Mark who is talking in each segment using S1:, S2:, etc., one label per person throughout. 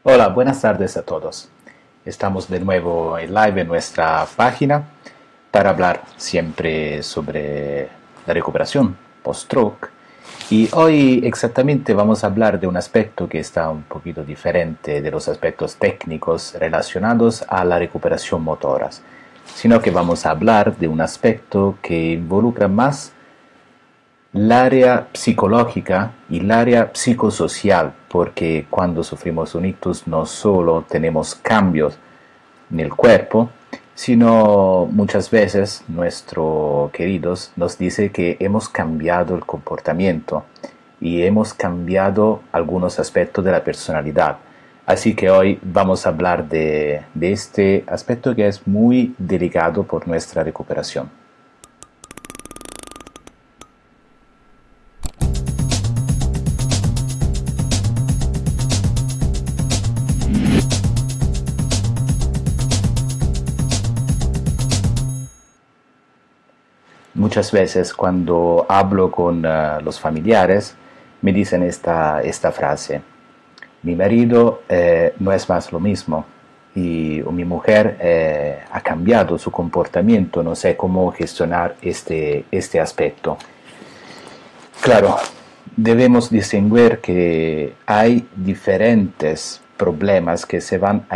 S1: Hola, buenas tardes a todos. Estamos de nuevo en live en nuestra página para hablar siempre sobre la recuperación post-stroke. Y hoy exactamente vamos a hablar de un aspecto que está un poquito diferente de los aspectos técnicos relacionados a la recuperación motora, sino que vamos a hablar de un aspecto que involucra más l'area psicológica y el área psicosocial, porque cuando sufrimos un ictus no solo tenemos cambios en el cuerpo, sino muchas veces nuestros queridos nos dice que hemos cambiado el comportamiento y hemos cambiado algunos aspectos de la personalidad. Así que hoy vamos a hablar de este aspecto que es muy delicado por nuestra recuperación. Muchas veces cuando hablo con los familiares me dicen esta frase: mi marido no es más lo mismo o mi mujer ha cambiado su comportamiento, no sé cómo gestionar este aspecto. Claro, debemos distinguir que hay diferentes problemas que se van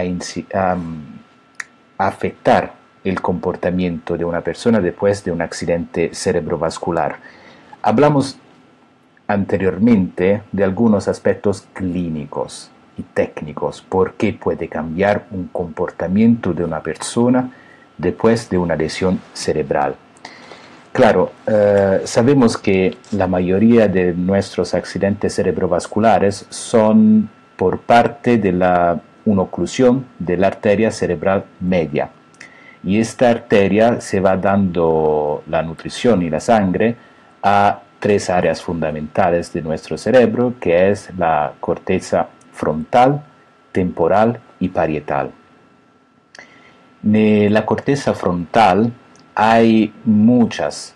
S1: a afectar el comportamiento de una persona después de un accidente cerebrovascular. Hablamos anteriormente de algunos aspectos clínicos y técnicos, por qué puede cambiar un comportamiento de una persona después de una lesión cerebral. Claro, sabemos que la mayoría de nuestros accidentes cerebrovasculares son por parte de una oclusión de la arteria cerebral media. Y esta arteria se va dando la nutrición y la sangre a tres áreas fundamentales de nuestro cerebro, que es la corteza frontal, temporal y parietal. En la corteza frontal hay muchas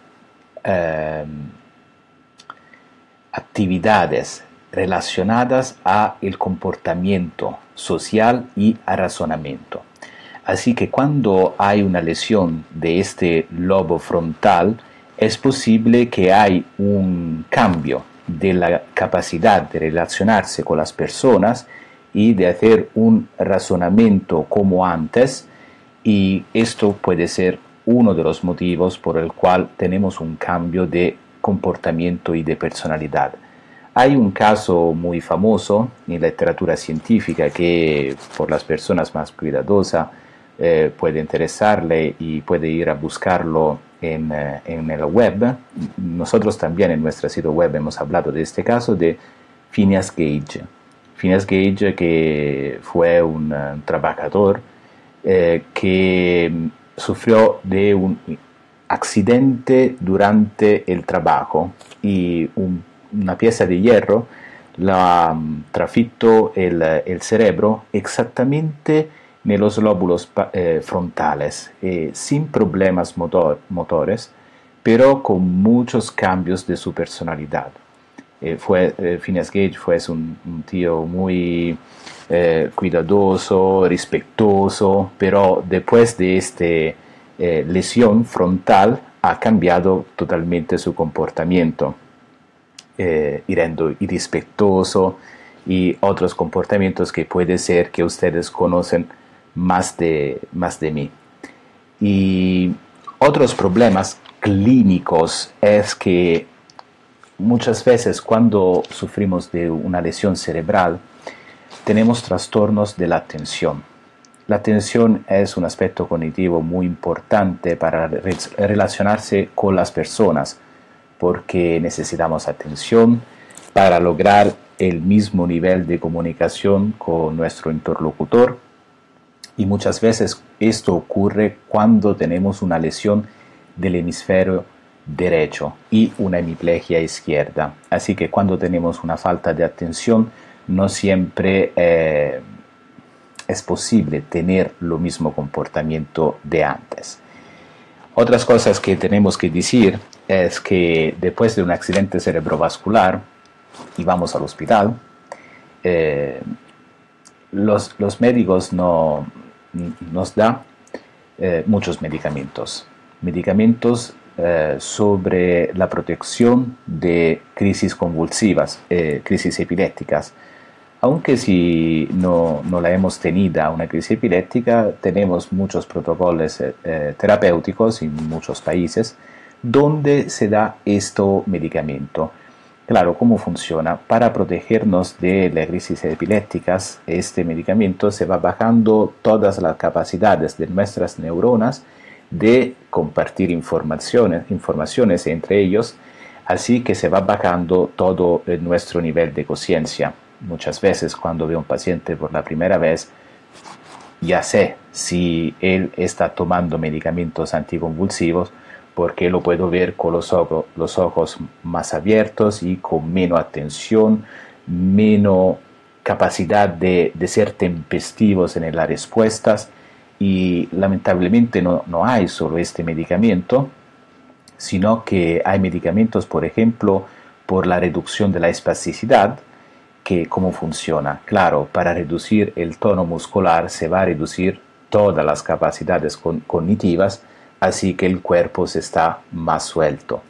S1: actividades relacionadas a el comportamiento social y al razonamiento. Así que cuando hay una lesión de este lobo frontal, es posible que hay un cambio de la capacidad de relacionarse con las personas y de hacer un razonamiento como antes, y esto puede ser uno de los motivos por el cual tenemos un cambio de comportamiento y de personalidad. Hay un caso muy famoso en la literatura científica que por las personas más cuidadosas puede interesarle y puede ir a buscarlo en el web. Nosotros también en nuestro sitio web hemos hablado de este caso de Phineas Gage. Phineas Gage, que fue un trabajador que sufrió de un accidente durante el trabajo y una pieza de hierro la trafitto el cerebro exactamente en los lóbulos frontales, sin problemas motores, pero con muchos cambios de su personalidad. Phineas Gage fue un tío muy cuidadoso, respetuoso, pero después de esta lesión frontal ha cambiado totalmente su comportamiento, siendo irrespetuoso y otros comportamientos que puede ser que ustedes conocen más de mí. Y otros problemas clínicos es que muchas veces cuando sufrimos de una lesión cerebral tenemos trastornos de la atención. La atención es un aspecto cognitivo muy importante para relacionarse con las personas, porque necesitamos atención para lograr el mismo nivel de comunicación con nuestro interlocutor. Y muchas veces esto ocurre cuando tenemos una lesión del hemisferio derecho y una hemiplegia izquierda. Así que cuando tenemos una falta de atención, no siempre es posible tener lo mismo comportamiento de antes. Otras cosas que tenemos que decir es que después de un accidente cerebrovascular y vamos al hospital, los médicos no, nos dan muchos medicamentos sobre la protección de crisis convulsivas, crisis epilépticas. Aunque si no la hemos tenido una crisis epiléptica, tenemos muchos protocolos terapéuticos en muchos países donde se da este medicamento. Claro, ¿cómo funciona? Para protegernos de las crisis epilépticas, este medicamento se va bajando todas las capacidades de nuestras neuronas de compartir informaciones entre ellos, así que se va bajando todo nuestro nivel de conciencia. Muchas veces cuando veo a un paciente por la primera vez, ya sé si él está tomando medicamentos anticonvulsivos porque lo puedo ver con los ojos más abiertos y con menos atención, menos capacidad de ser tempestivos en las respuestas. Y lamentablemente no hay solo este medicamento, sino que hay medicamentos, por ejemplo, por la reducción de la espasticidad, que cómo funciona. Claro, para reducir el tono muscular se va a reducir todas las capacidades cognitivas, así que el cuerpo se está más suelto.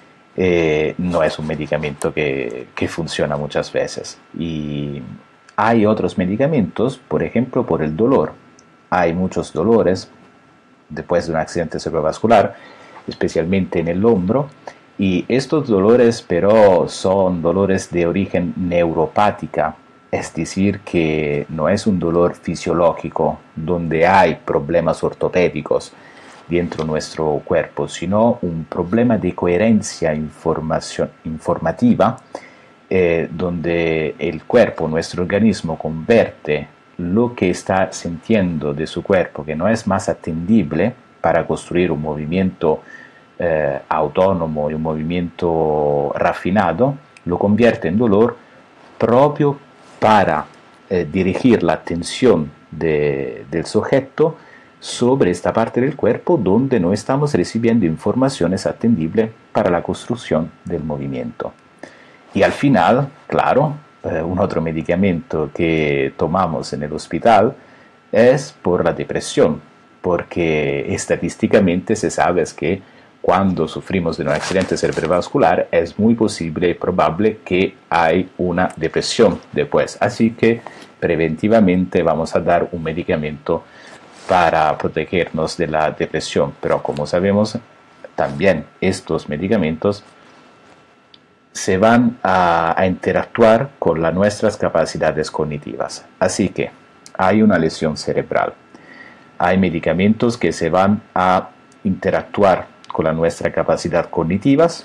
S1: No es un medicamento que funciona muchas veces. Y hay otros medicamentos, por ejemplo, por el dolor. Hay muchos dolores después de un accidente cerebrovascular, especialmente en el hombro, y estos dolores pero son dolores de origen neuropática, es decir, que no es un dolor fisiológico donde hay problemas ortopédicos dentro de nuestro cuerpo, sino un problema de coherencia informativa, donde el cuerpo, nuestro organismo, convierte lo que está sintiendo de su cuerpo, que no es más atendible para construir un movimiento autónomo y un movimiento refinado, lo convierte en dolor propio para dirigir la atención del sujeto sobre esta parte del cuerpo donde no estamos recibiendo informaciones atendibles para la construcción del movimiento. Y al final, claro, un otro medicamento que tomamos en el hospital es por la depresión, porque estadísticamente se sabe que cuando sufrimos de un accidente cerebrovascular es muy posible y probable que hay una depresión después. Así que preventivamente vamos a dar un medicamento para protegernos de la depresión. Pero como sabemos, también estos medicamentos se van a interactuar con nuestras capacidades cognitivas. Así que hay una lesión cerebral. Hay medicamentos que se van a interactuar con nuestra capacidad cognitivas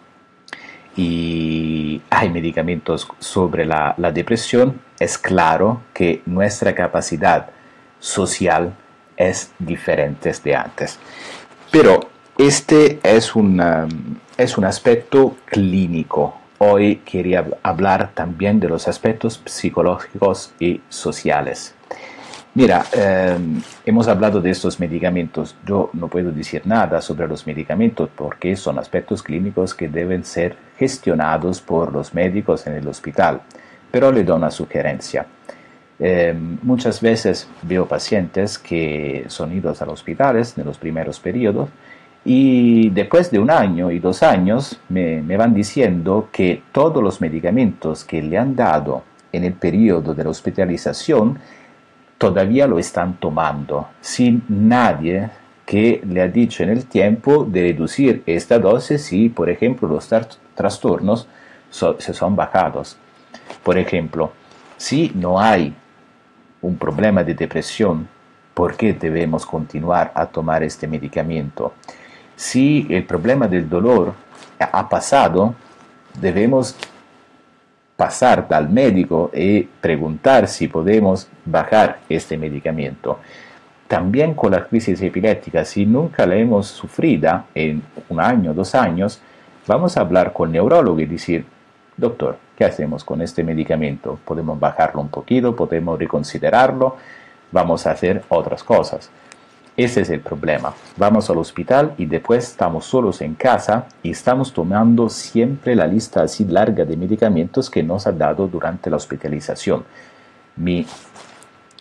S1: y hay medicamentos sobre la depresión. Es claro que nuestra capacidad social es diferente de antes. Pero este es un aspecto clínico. Hoy quería hablar también de los aspectos psicológicos y sociales. Mira, hemos hablado de estos medicamentos. Yo no puedo decir nada sobre los medicamentos porque son aspectos clínicos que deben ser gestionados por los médicos en el hospital. Pero le doy una sugerencia. Muchas veces veo pacientes que son idos a los hospitales en los primeros periodos y después de 1 año y 2 años me van diciendo que todos los medicamentos que le han dado en el periodo de la hospitalización todavía lo están tomando, sin nadie que le ha dicho en el tiempo de reducir esta dosis si, por ejemplo, los trastornos se son bajados. Por ejemplo, si no hay un problema de depresión, ¿por qué debemos continuar a tomar este medicamento? Si el problema del dolor ha pasado, debemos pasar al médico y preguntar si podemos bajar este medicamento. También con la crisis epiléptica, si nunca la hemos sufrido en 1 año, 2 años, vamos a hablar con el neurólogo y decir, doctor, ¿qué hacemos con este medicamento? ¿Podemos bajarlo un poquito? ¿Podemos reconsiderarlo? Vamos a hacer otras cosas. Ese es el problema. Vamos al hospital y después estamos solos en casa y estamos tomando siempre la lista así larga de medicamentos que nos ha dado durante la hospitalización. Mi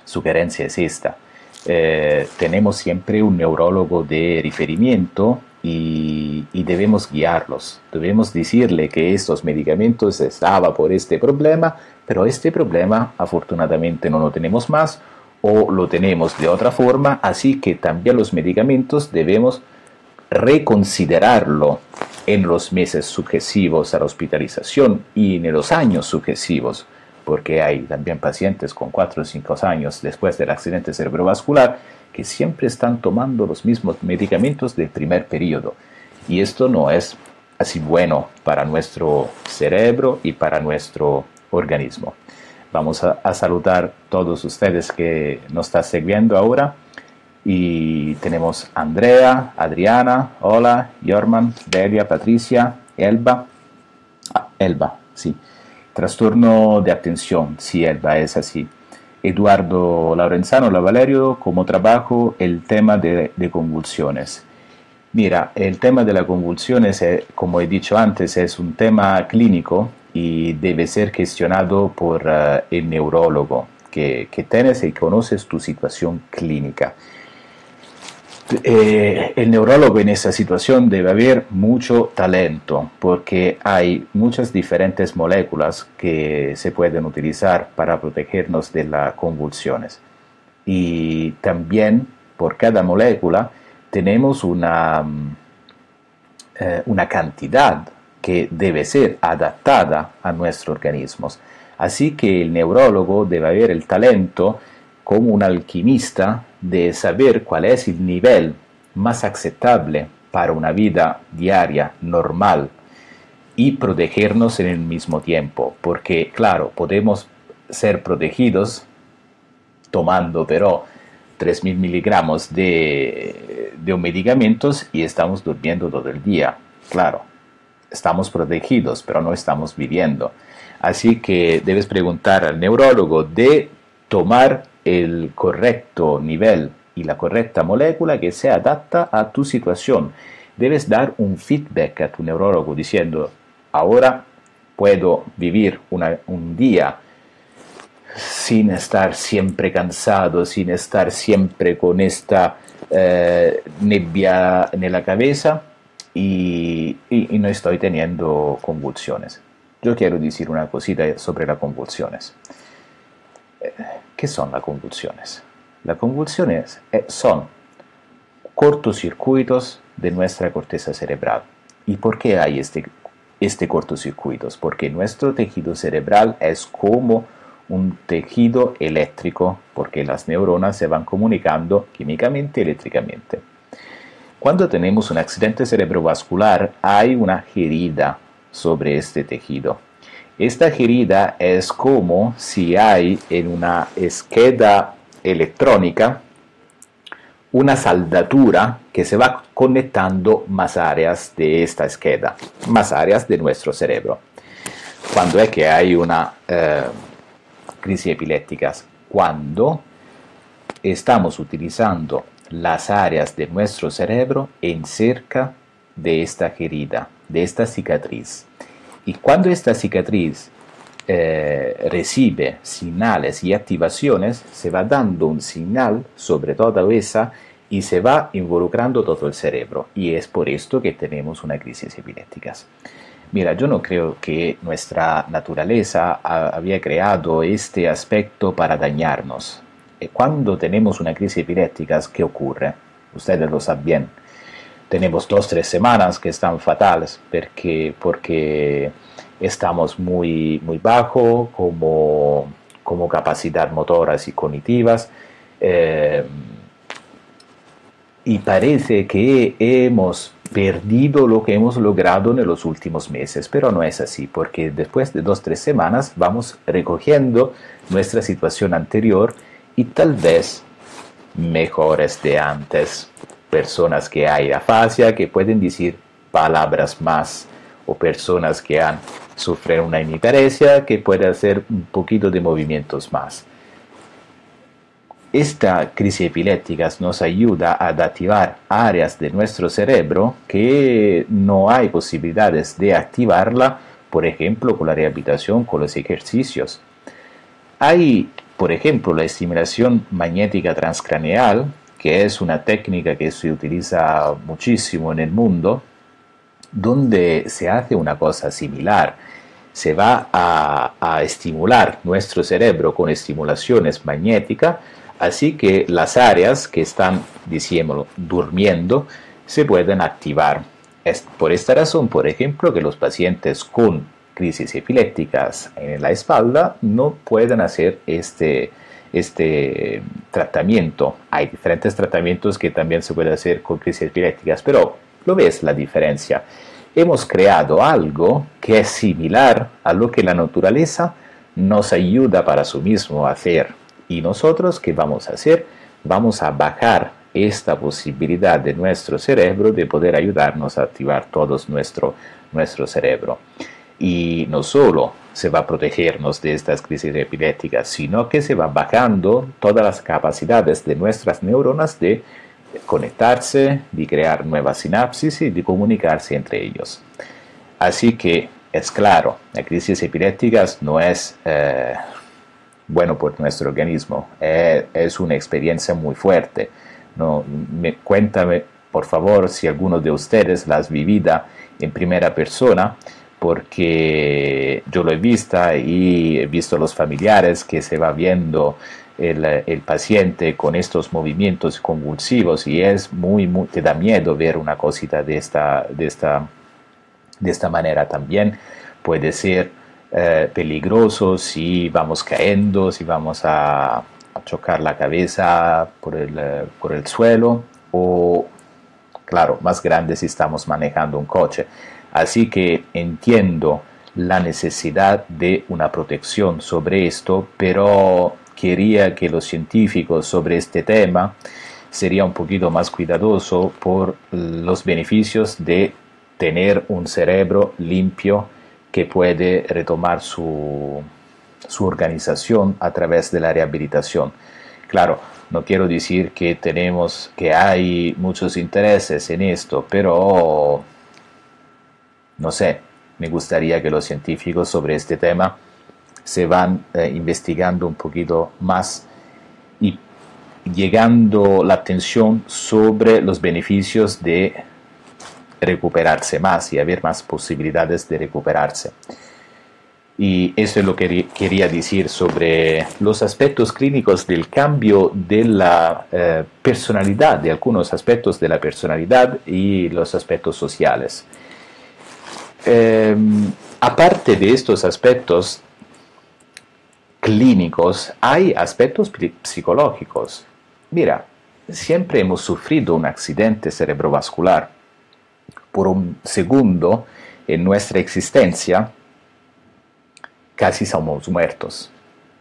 S1: sugerencia es esta. Tenemos siempre un neurólogo de referimiento y debemos guiarlos. Debemos decirle que estos medicamentos estaban por este problema, pero este problema afortunadamente no lo tenemos más o lo tenemos de otra forma, así que también los medicamentos debemos reconsiderarlo en los meses sucesivos a la hospitalización y en los años sucesivos, porque hay también pacientes con 4 o 5 años después del accidente cerebrovascular que siempre están tomando los mismos medicamentos del primer periodo. Y esto no es así bueno para nuestro cerebro y para nuestro organismo. Vamos a saludar a todos ustedes que nos están siguiendo ahora. Y tenemos Andrea, Adriana, hola, Jorman, Delia, Patricia, Elba. Elba, sí. Trastorno de atención, sí, Elba, es así. Eduardo Laurenzano, la Valerio, como trabajo el tema de convulsiones. Mira, el tema de las convulsiones, como he dicho antes, es un tema clínico y debe ser gestionado por el neurólogo que tienes y conoces tu situación clínica. El neurólogo en esa situación debe haber mucho talento porque hay muchas diferentes moléculas que se pueden utilizar para protegernos de las convulsiones y también por cada molécula tenemos una cantidad que debe ser adaptada a nuestros organismos, así que el neurólogo debe haber el talento como un alquimista de saber cuál es el nivel más aceptable para una vida diaria normal y protegernos en el mismo tiempo, porque claro, podemos ser protegidos tomando pero 3.000 miligramos de medicamentos y estamos durmiendo todo el día. Claro, estamos protegidos, pero no estamos viviendo. Así que debes preguntar al neurólogo de tomar el correcto nivel y la correcta molécula que se adapta a tu situación. Debes dar un feedback a tu neurólogo diciendo, ahora puedo vivir un día sin estar siempre cansado, sin estar siempre con esta nebbia en la cabeza y no estoy teniendo convulsiones. Yo quiero decir una cosita sobre las convulsiones. ¿Qué son las convulsiones? Las convulsiones son cortocircuitos de nuestra corteza cerebral. ¿Y por qué hay este cortocircuitos? Porque nuestro tejido cerebral es como un tejido eléctrico, porque las neuronas se van comunicando químicamente y eléctricamente. Cuando tenemos un accidente cerebrovascular, hay una herida sobre este tejido. Esta herida es como si hay en una esqueda electrónica una saldatura que se va conectando más áreas de esta esqueda, más áreas de nuestro cerebro. Cuando es que hay una crisis epiléptica? Cuando estamos utilizando las áreas de nuestro cerebro en cerca de esta herida, de esta cicatriz. Y cuando esta cicatriz recibe señales y activaciones, se va dando un señal sobre toda esa y se va involucrando todo el cerebro. Y es por esto que tenemos una crisis epiléptica. Mira, yo no creo que nuestra naturaleza había creado este aspecto para dañarnos. Cuando tenemos una crisis epiléptica, ¿qué ocurre? Ustedes lo saben bien. Tenemos 2 o 3 semanas que están fatales porque estamos muy bajo como capacidad motoras y cognitivas y parece que hemos perdido lo que hemos logrado en los últimos meses, pero no es así, porque después de 2 o 3 semanas vamos recogiendo nuestra situación anterior y tal vez mejores de antes. Personas que hay afasia, que pueden decir palabras más, o personas que han sufrido una hemiparesia, que pueden hacer un poquito de movimientos más. Esta crisis epiléptica nos ayuda a activar áreas de nuestro cerebro que no hay posibilidades de activarla, por ejemplo, con la rehabilitación, con los ejercicios. Hay Por ejemplo, la estimulación magnética transcraneal, que es una técnica que se utiliza muchísimo en el mundo, donde se hace una cosa similar. Se va a estimular nuestro cerebro con estimulaciones magnéticas, así que las áreas que están, decímoslo, durmiendo, se pueden activar. Es por esta razón, por ejemplo, que los pacientes con crisis epilépticas en la espalda no pueden hacer este tratamiento. Hay diferentes tratamientos que también se pueden hacer con crisis epilépticas, pero ¿lo ves la diferencia? Hemos creado algo que es similar a lo que la naturaleza nos ayuda para sí mismo a hacer. Y nosotros, ¿qué vamos a hacer? Vamos a bajar esta posibilidad de nuestro cerebro de poder ayudarnos a activar todo nuestro cerebro. Y no solo se va a protegernos de estas crisis epilépticas, sino que se va bajando todas las capacidades de nuestras neuronas de conectarse, de crear nuevas sinapsis y de comunicarse entre ellos. Así que es claro, la crisis epilépticas no es bueno por nuestro organismo, es una experiencia muy fuerte. No, cuéntame, por favor, si alguno de ustedes la has vivido en primera persona, porque yo lo he visto y he visto a los familiares que se va viendo el paciente con estos movimientos convulsivos y es te da miedo ver una cosita de esta manera. También puede ser peligroso si vamos cayendo, si vamos a chocar la cabeza por el suelo o, claro, más grande si estamos manejando un coche. Así que entiendo la necesidad de una protección sobre esto, pero quería que los científicos sobre este tema sería un poquito más cuidadoso por los beneficios de tener un cerebro limpio que puede retomar su organización a través de la rehabilitación. Claro, no quiero decir que hay muchos intereses en esto, pero no sé, me gustaría que los científicos sobre este tema se van investigando un poquito más y llegando la atención sobre los beneficios de recuperarse más y haber más posibilidades de recuperarse. Y eso es lo que quería decir sobre los aspectos clínicos del cambio de la personalidad, de algunos aspectos de la personalidad y los aspectos sociales. Aparte de estos aspectos clínicos, hay aspectos psicológicos. Mira, siempre hemos sufrido un accidente cerebrovascular. Por un segundo en nuestra existencia, casi somos muertos.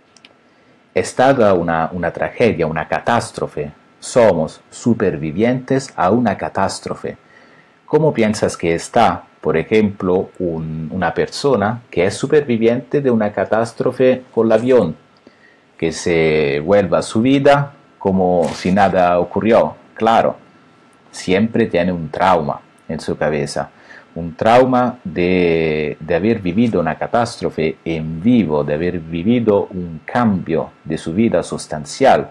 S1: Es dada una tragedia, una catástrofe. Somos supervivientes a una catástrofe. ¿Cómo piensas que está, por ejemplo, una persona que es superviviente de una catástrofe con el avión, que se vuelva a su vida como si nada ocurrió? Claro, siempre tiene un trauma en su cabeza, un trauma de haber vivido una catástrofe en vivo, de haber vivido un cambio de su vida sustancial.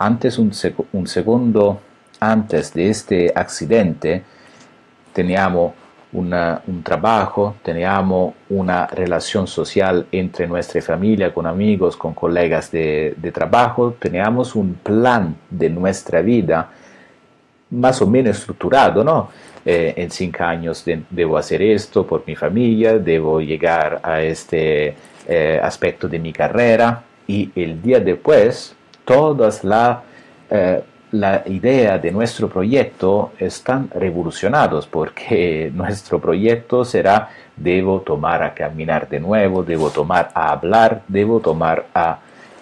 S1: Un segundo antes de este accidente, teníamos un trabajo, teníamos una relación social entre nuestra familia, con amigos, con colegas de trabajo, teníamos un plan de nuestra vida más o menos estructurado, ¿no? En 5 años debo hacer esto por mi familia, debo llegar a este aspecto de mi carrera, y el día después todas la idea de nuestro proyecto están revolucionados, porque nuestro proyecto será: debo tomar a caminar de nuevo, debo tomar a hablar, debo tomar a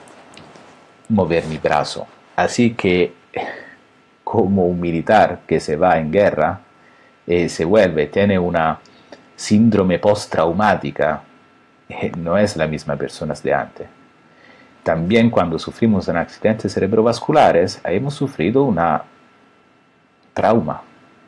S1: mover mi brazo. Así que, como un militar que se va en guerra, tiene una síndrome postraumática, no es la misma persona de antes. También cuando sufrimos un accidente cerebrovasculares, hemos sufrido una trauma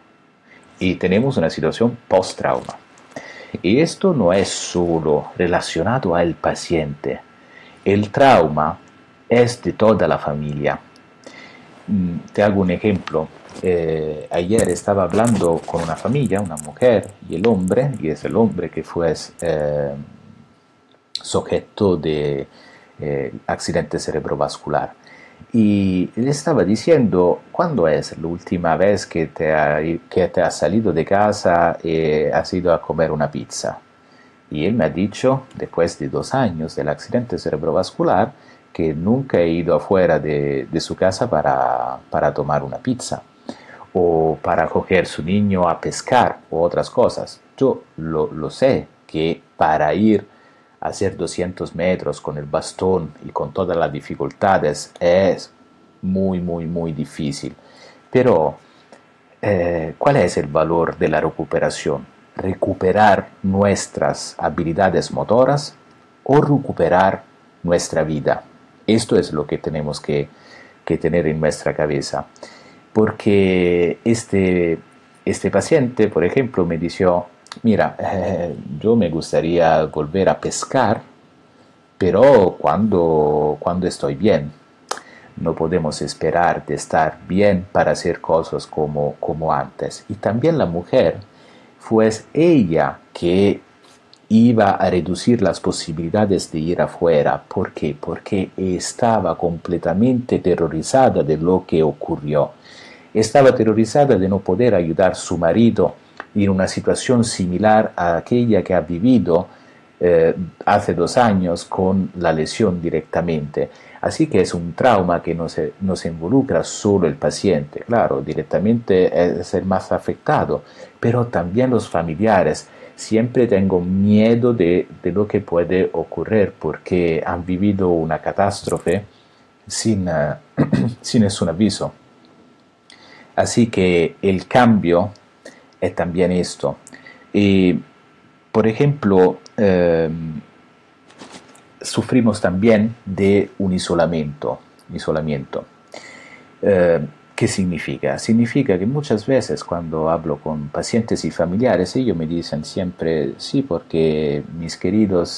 S1: y tenemos una situación post-trauma. Y esto no es solo relacionado al paciente. El trauma es de toda la familia. Te hago un ejemplo. Ayer estaba hablando con una familia, una mujer y el hombre, y es el hombre que fue sujeto de accidente cerebrovascular. Y le estaba diciendo, ¿cuándo es la última vez que te has salido de casa y has ido a comer una pizza? Y él me ha dicho, después de 2 años del accidente cerebrovascular, que nunca he ido afuera de su casa para tomar una pizza o para coger su niño a pescar o otras cosas. Yo lo sé que para ir a hacer 200 metros con el bastón y con todas las dificultades es muy difícil. Pero, ¿cuál es el valor de la recuperación? ¿Recuperar nuestras habilidades motoras o recuperar nuestra vida? Esto es lo que tenemos que tener en nuestra cabeza. Porque este paciente, por ejemplo, me dijo, mira, yo me gustaría volver a pescar, pero cuando estoy bien. No podemos esperar de estar bien para hacer cosas como antes. Y también la mujer, fue ella que iba a reducir las posibilidades de ir afuera. ¿Por qué? Porque estaba completamente terrorizada de lo que ocurrió. Estaba aterrorizada de no poder ayudar a su marido en una situación similar a aquella que ha vivido hace 2 años con la lesión directamente. Así que es un trauma que no se involucra solo el paciente, claro, directamente es el más afectado, pero también los familiares. Siempre tengo miedo de lo que puede ocurrir porque han vivido una catástrofe sin, sin ningún aviso. Así que el cambio es también esto. Y, por ejemplo, sufrimos también de un isolamiento. ¿Qué significa? Significa que muchas veces cuando hablo con pacientes y familiares, ellos me dicen siempre, sí, porque mis queridos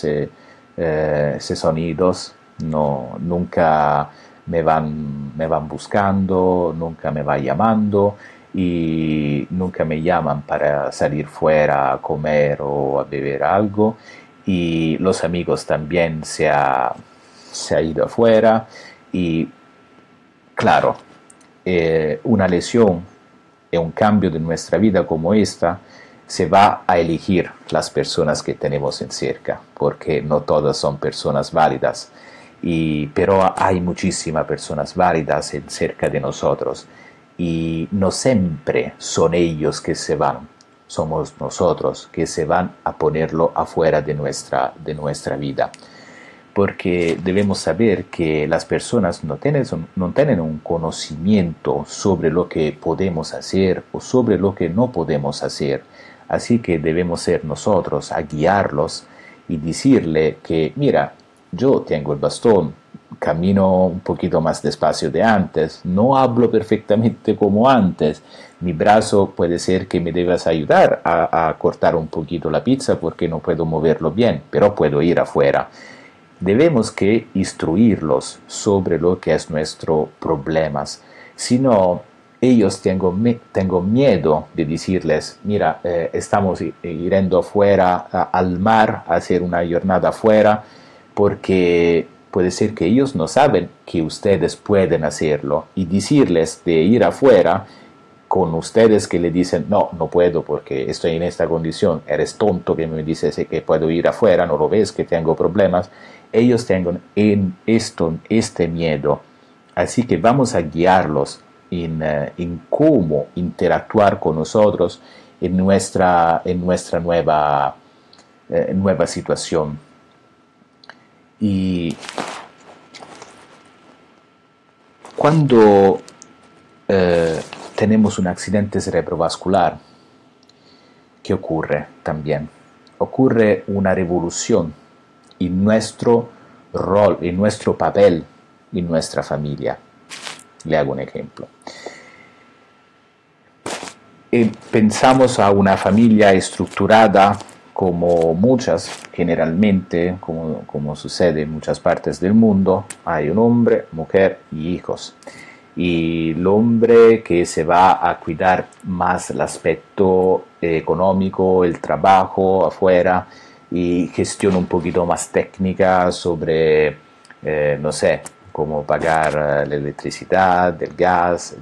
S1: se son idos, no, nunca me van buscando, nunca me van llamando y nunca me llaman para salir fuera a comer o a beber algo, y los amigos también se ha ido afuera. Y claro, una lesión y un cambio de nuestra vida como esta se va a elegir las personas que tenemos en cerca, porque no todas son personas válidas, pero hay muchísimas personas válidas en cerca de nosotros, y no siempre son ellos que se van, somos nosotros que se van a ponerlo afuera de nuestra vida. Porque debemos saber que las personas no tienen un conocimiento sobre lo que podemos hacer o sobre lo que no podemos hacer. Así que debemos ser nosotros a guiarlos y decirle que, mira, yo tengo el bastón, camino un poquito más despacio de antes, no hablo perfectamente como antes, mi brazo puede ser que me debas ayudar a cortar un poquito la pizza porque no puedo moverlo bien, pero puedo ir afuera. Debemos que instruirlos sobre lo que es nuestro problemas. Si no, ellos tengo miedo de decirles, mira, estamos yendo afuera al mar a hacer una jornada afuera, porque puede ser que ellos no saben que ustedes pueden hacerlo, y decirles de ir afuera con ustedes que le dicen, no, no puedo porque estoy en esta condición, eres tonto que me dices que puedo ir afuera, no lo ves que tengo problemas. Ellos tienen este miedo. Así que vamos a guiarlos en cómo interactuar con nosotros en nuestra nueva situación. Y cuando tenemos un accidente cerebrovascular, ¿qué ocurre también? Ocurre una revolución en nuestro rol, en nuestro papel, en nuestra familia. Le hago un ejemplo. Pensamos a una familia estructurada como muchas, generalmente, como sucede en muchas partes del mundo, hay un hombre, mujer y hijos. Y el hombre que se va a cuidar más el aspecto económico, el trabajo afuera, y gestión un poquito más técnica sobre, no sé, cómo pagar la electricidad, el gas,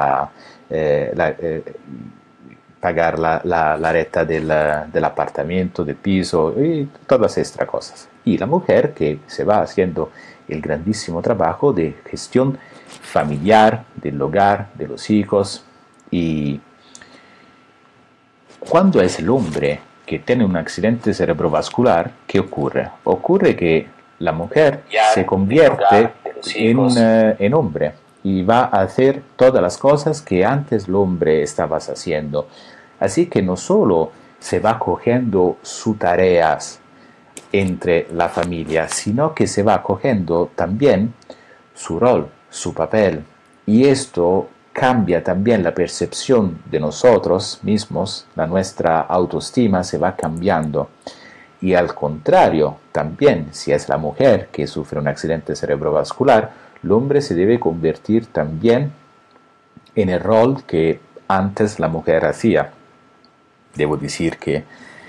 S1: pagar la renta del apartamento, del piso y todas estas cosas. Y la mujer que se va haciendo el grandísimo trabajo de gestión familiar, del hogar, de los hijos. Y cuando es el hombre que tiene un accidente cerebrovascular, ¿qué ocurre? Ocurre que la mujer se convierte en hombre y va a hacer todas las cosas que antes el hombre estaba haciendo. Así que no solo se va cogiendo sus tareas entre la familia, sino que se va cogiendo también su rol, su papel. Y esto cambia también la percepción de nosotros mismos, nuestra autoestima se va cambiando. Y al contrario, también si es la mujer que sufre un accidente cerebrovascular, el hombre se debe convertir también en el rol que antes la mujer hacía. Debo decir que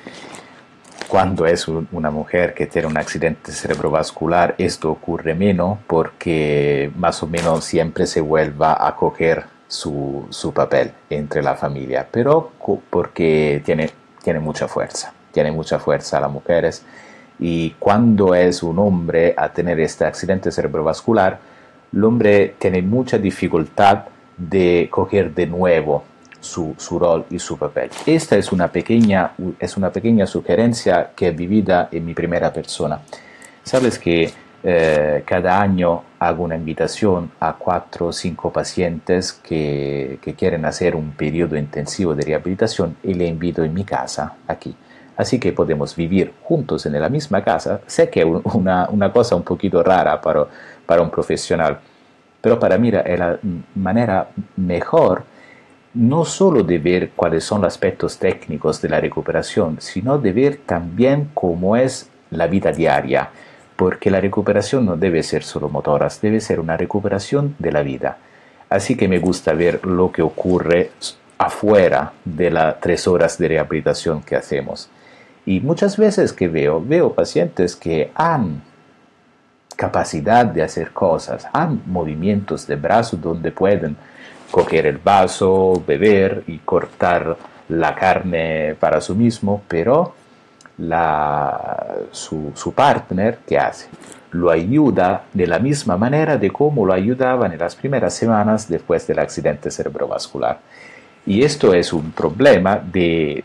S1: cuando es una mujer que tiene un accidente cerebrovascular, esto ocurre menos porque más o menos siempre se vuelva a coger su papel entre la familia, pero porque tiene mucha fuerza las mujeres. Y cuando es un hombre a tener este accidente cerebrovascular, el hombre tiene mucha dificultad de coger de nuevo su rol y su papel. Esta es una pequeña sugerencia que he vivida en mi primera persona. Sabes que cada año hago una invitación a 4 o 5 pacientes que quieren hacer un periodo intensivo de rehabilitación y le invito en mi casa aquí. Así que podemos vivir juntos en la misma casa. Sé que es una cosa un poquito rara para un profesional, pero para mí es la manera mejor no solo de ver cuáles son los aspectos técnicos de la recuperación, sino de ver también cómo es la vida diaria, porque la recuperación no debe ser solo motoras, debe ser una recuperación de la vida. Así que me gusta ver lo que ocurre afuera de las 3 horas de rehabilitación que hacemos. Y muchas veces que veo pacientes que han capacidad de hacer cosas, han movimientos de brazo donde pueden coger el vaso, beber y cortar la carne para sí mismo, pero su partner, ¿qué hace? Lo ayuda de la misma manera de cómo lo ayudaban en las primeras semanas después del accidente cerebrovascular. Y esto es un problema de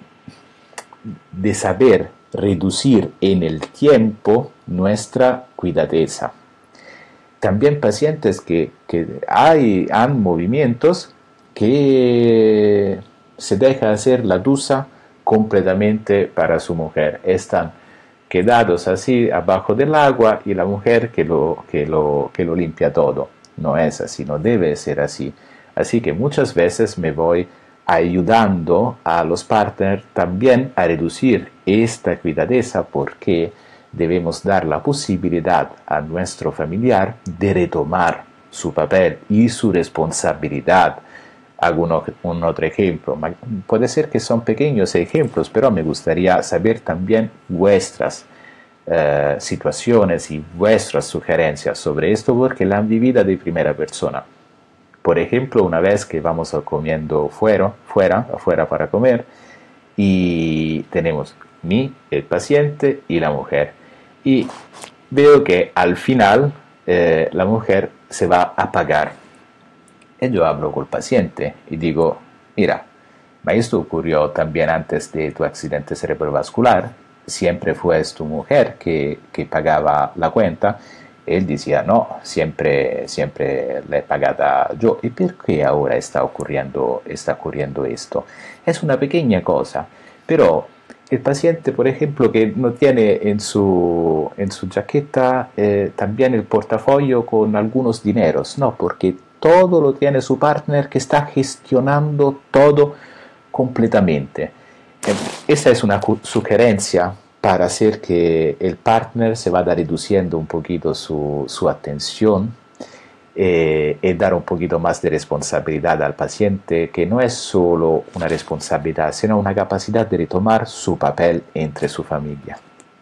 S1: saber reducir en el tiempo nuestra cuidadeza. También pacientes que han movimientos que se deja hacer la ducha completamente para su mujer. Están quedados así abajo del agua y la mujer que lo limpia todo. No es así, no debe ser así. Así que muchas veces me voy ayudando a los partners también a reducir esta cuidadeza porque debemos dar la posibilidad a nuestro familiar de retomar su papel y su responsabilidad. Hago un otro ejemplo. Puede ser que son pequeños ejemplos, pero me gustaría saber también vuestras situaciones y vuestras sugerencias sobre esto porque la han vivido de primera persona. Por ejemplo, una vez que vamos comiendo afuera para comer y tenemos el paciente y la mujer. Y veo que al final la mujer se va a apagar. Y yo hablo con el paciente y digo, mira, esto ocurrió también antes de tu accidente cerebrovascular. Siempre fue tu mujer que pagaba la cuenta. Él decía, no, siempre le he pagado yo. ¿Y por qué ahora está ocurriendo esto? Es una pequeña cosa, pero el paciente, por ejemplo, que no tiene en su chaqueta también el portafolio con algunos dineros, no, porque todo lo tiene su partner que está gestionando todo completamente. Esta es una sugerencia para hacer que el partner se vaya reduciendo un poquito su atención y dar un poquito más de responsabilidad al paciente, que no es solo una responsabilidad, sino una capacidad de retomar su papel entre su familia.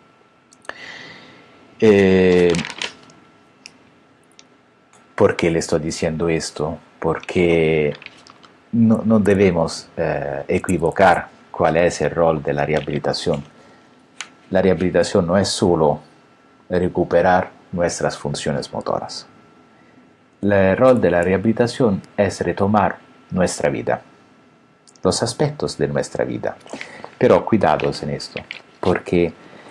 S1: ¿Por qué le estoy diciendo esto? Porque no debemos equivocar cuál es el rol de la rehabilitación. La rehabilitación no es solo recuperar nuestras funciones motoras. El rol de la rehabilitación es retomar nuestra vida, los aspectos de nuestra vida. Pero cuidados en esto, porque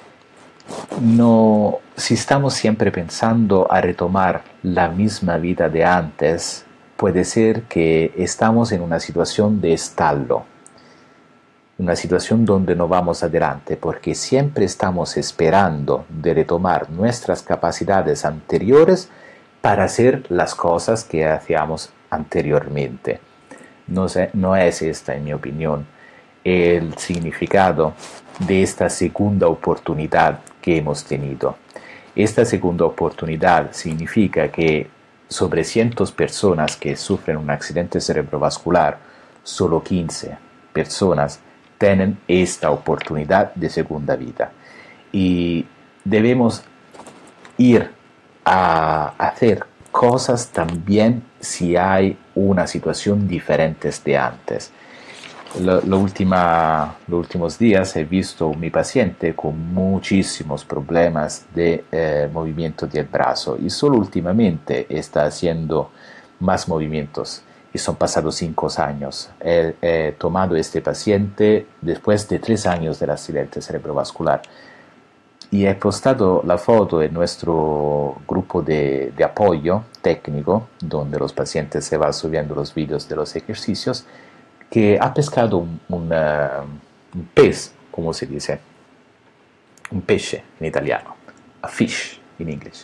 S1: si estamos siempre pensando a retomar la misma vida de antes, puede ser que estamos en una situación de estallo, una situación donde no vamos adelante, porque siempre estamos esperando de retomar nuestras capacidades anteriores para hacer las cosas que hacíamos anteriormente. No es esta, en mi opinión, el significado de esta segunda oportunidad que hemos tenido. Esta segunda oportunidad significa que sobre 100 personas que sufren un accidente cerebrovascular, solo 15 personas tienen esta oportunidad de segunda vida. Y debemos ir a hacer cosas también si hay una situación diferente de antes. Los últimos días he visto a mi paciente con muchísimos problemas de movimiento del brazo y solo últimamente está haciendo más movimientos y son pasados 5 años. He tomado este paciente después de 3 años del accidente cerebrovascular y he postado la foto en nuestro grupo de apoyo técnico donde los pacientes se van subiendo los vídeos de los ejercicios, que ha pescado un pez, como se dice, un pesce en italiano, a fish in English.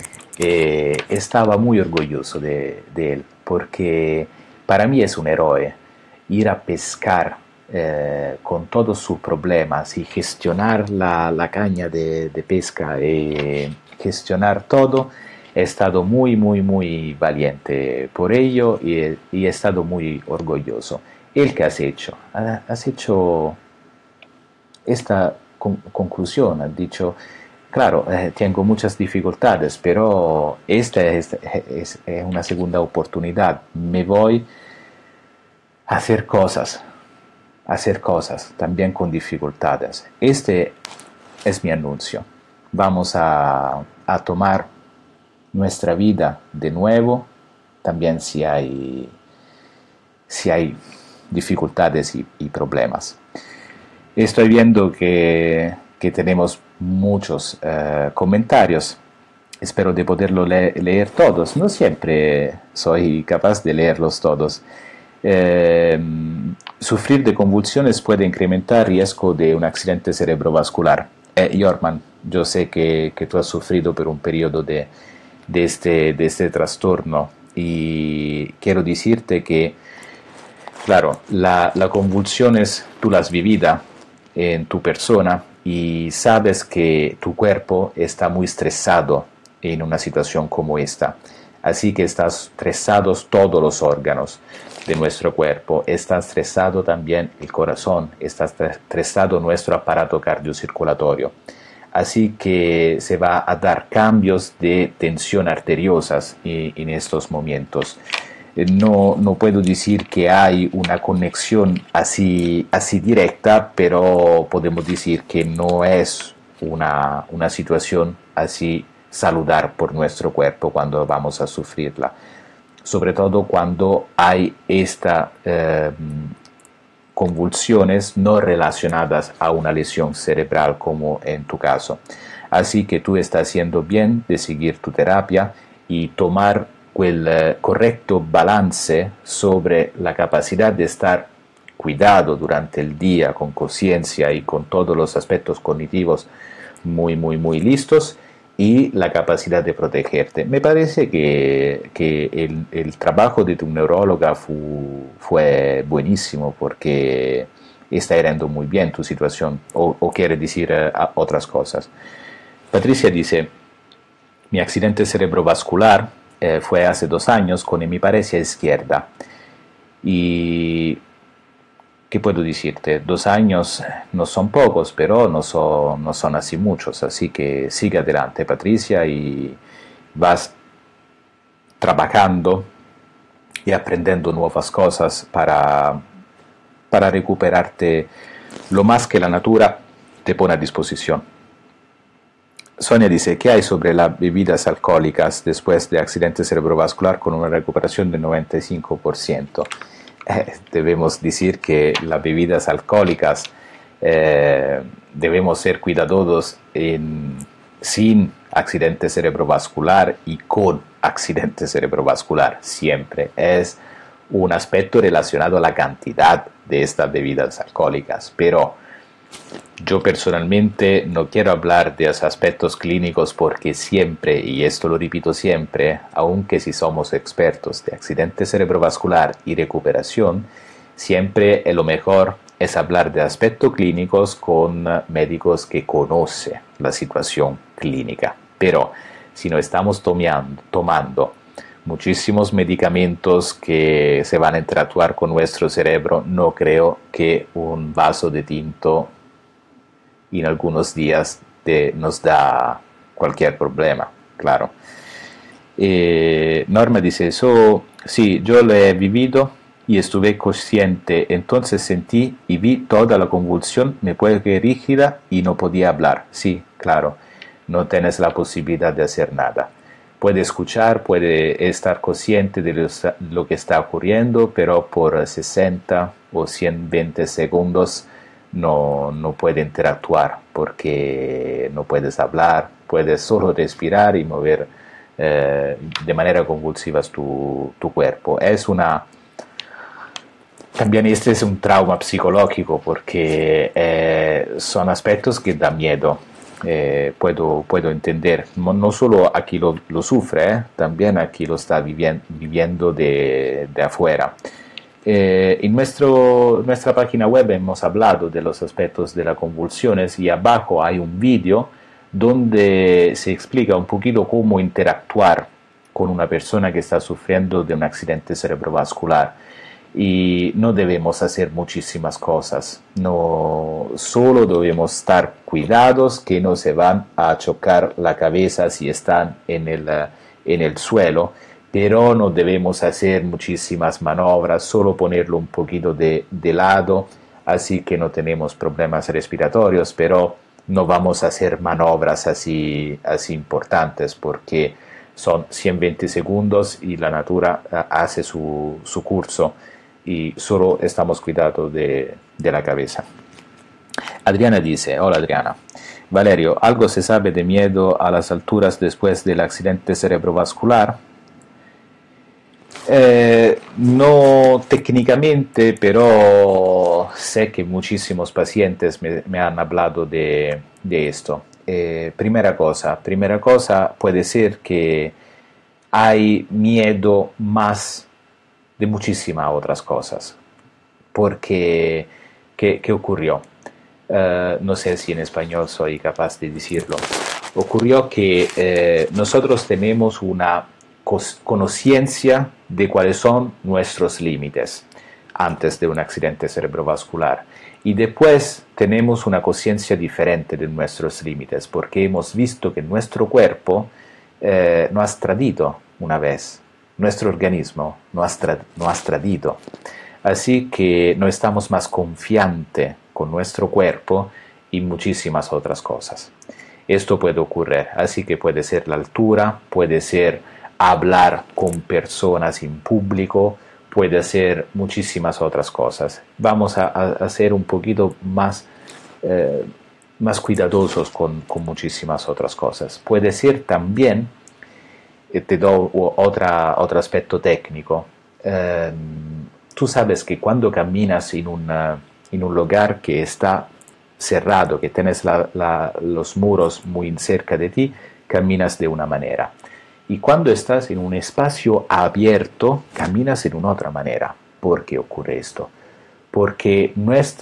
S1: Estaba muy orgulloso de él, porque para mí es un héroe ir a pescar con todos sus problemas y gestionar la caña de pesca y gestionar todo. He estado muy, muy, muy valiente por ello y he estado muy orgulloso. ¿El que has hecho? Has hecho esta conclusión, has dicho, claro, tengo muchas dificultades, pero esta es una segunda oportunidad. Me voy a hacer cosas también con dificultades. Este es mi anuncio. Vamos a tomar nuestra vida de nuevo, también si hay dificultades y problemas. Estoy viendo que tenemos muchos comentarios. Espero de poderlo leer todos. No siempre soy capaz de leerlos todos. Sufrir de convulsiones puede incrementar el riesgo de un accidente cerebrovascular. Jorman, yo sé que tú has sufrido por un periodo de este trastorno y quiero decirte que claro, la convulsiones tú las has vivido en tu persona y sabes que tu cuerpo está muy estresado en una situación como esta. Así que están estresados todos los órganos de nuestro cuerpo. Está estresado también el corazón, está estresado nuestro aparato cardiocirculatorio. Así que se va a dar cambios de tensión arteriosas en estos momentos. No puedo decir que hay una conexión así directa, pero podemos decir que no es una situación así saludar por nuestro cuerpo cuando vamos a sufrirla. Sobre todo cuando hay estas convulsiones no relacionadas a una lesión cerebral como en tu caso. Así que tú estás haciendo bien de seguir tu terapia y tomar el correcto balance sobre la capacidad de estar cuidado durante el día con conciencia y con todos los aspectos cognitivos muy, muy, muy listos y la capacidad de protegerte. Me parece que el trabajo de tu neuróloga fue buenísimo porque está yendo muy bien tu situación o quiere decir otras cosas. Patricia dice, mi accidente cerebrovascular fue hace 2 años con hemiparesia izquierda. Y, ¿qué puedo decirte? 2 años no son pocos, pero no son así muchos. Así que sigue adelante, Patricia, y vas trabajando y aprendiendo nuevas cosas para recuperarte lo más que la natura te pone a disposición. Sonia dice, ¿qué hay sobre las bebidas alcohólicas después de accidente cerebrovascular con una recuperación del 95%? Debemos decir que las bebidas alcohólicas debemos ser cuidadosos sin accidente cerebrovascular y con accidente cerebrovascular. Siempre es un aspecto relacionado a la cantidad de estas bebidas alcohólicas, pero yo personalmente no quiero hablar de los aspectos clínicos porque siempre, y esto lo repito siempre, aunque si somos expertos de accidente cerebrovascular y recuperación, siempre lo mejor es hablar de aspectos clínicos con médicos que conocen la situación clínica. Pero si no estamos tomando muchísimos medicamentos que se van a interactuar con nuestro cerebro, no creo que un vaso de tinto en algunos días nos da cualquier problema, claro. Norma dice, eso sí, yo lo he vivido y estuve consciente, entonces sentí y vi toda la convulsión, me puse rígida y no podía hablar. Sí, claro, no tienes la posibilidad de hacer nada. Puede escuchar, puede estar consciente de lo que está ocurriendo, pero por 60 o 120 segundos no puede interactuar porque no puedes hablar, puedes solo respirar y mover de manera convulsiva tu cuerpo. También este es un trauma psicológico porque son aspectos que dan miedo. Puedo entender, no solo aquí lo sufre, también aquí lo está viviendo de afuera. En nuestra página web hemos hablado de los aspectos de las convulsiones y abajo hay un vídeo donde se explica un poquito cómo interactuar con una persona que está sufriendo de un accidente cerebrovascular. Y no debemos hacer muchísimas cosas, no solo debemos estar cuidados que no se van a chocar la cabeza si están en el suelo, pero no debemos hacer muchísimas maniobras, solo ponerlo un poquito de lado, así que no tenemos problemas respiratorios, pero no vamos a hacer maniobras así importantes porque son 120 segundos y la natura hace su curso y solo estamos cuidando de la cabeza. Adriana dice, hola Adriana, Valerio, ¿algo se sabe de miedo a las alturas después del accidente cerebrovascular? No técnicamente, pero sé que muchísimos pacientes me han hablado de esto. Primera cosa puede ser que hay miedo más de muchísimas otras cosas. Porque, ¿qué ocurrió? No sé si en español soy capaz de decirlo. Ocurrió que nosotros tenemos una conciencia de cuáles son nuestros límites antes de un accidente cerebrovascular. Y después tenemos una conciencia diferente de nuestros límites, porque hemos visto que nuestro cuerpo nos ha tradido una vez, nuestro organismo nos ha tradido. Así que no estamos más confiantes con nuestro cuerpo y muchísimas otras cosas. Esto puede ocurrir, así que puede ser la altura, puede ser hablar con personas en público, puede ser muchísimas otras cosas. Vamos a ser un poquito más cuidadosos con muchísimas otras cosas. Puede ser también, te doy otro aspecto técnico, tú sabes que cuando caminas en un lugar que está cerrado, que tienes los muros muy cerca de ti, caminas de una manera. Y cuando estás en un espacio abierto, caminas en una otra manera. ¿Por qué ocurre esto? Porque nuestro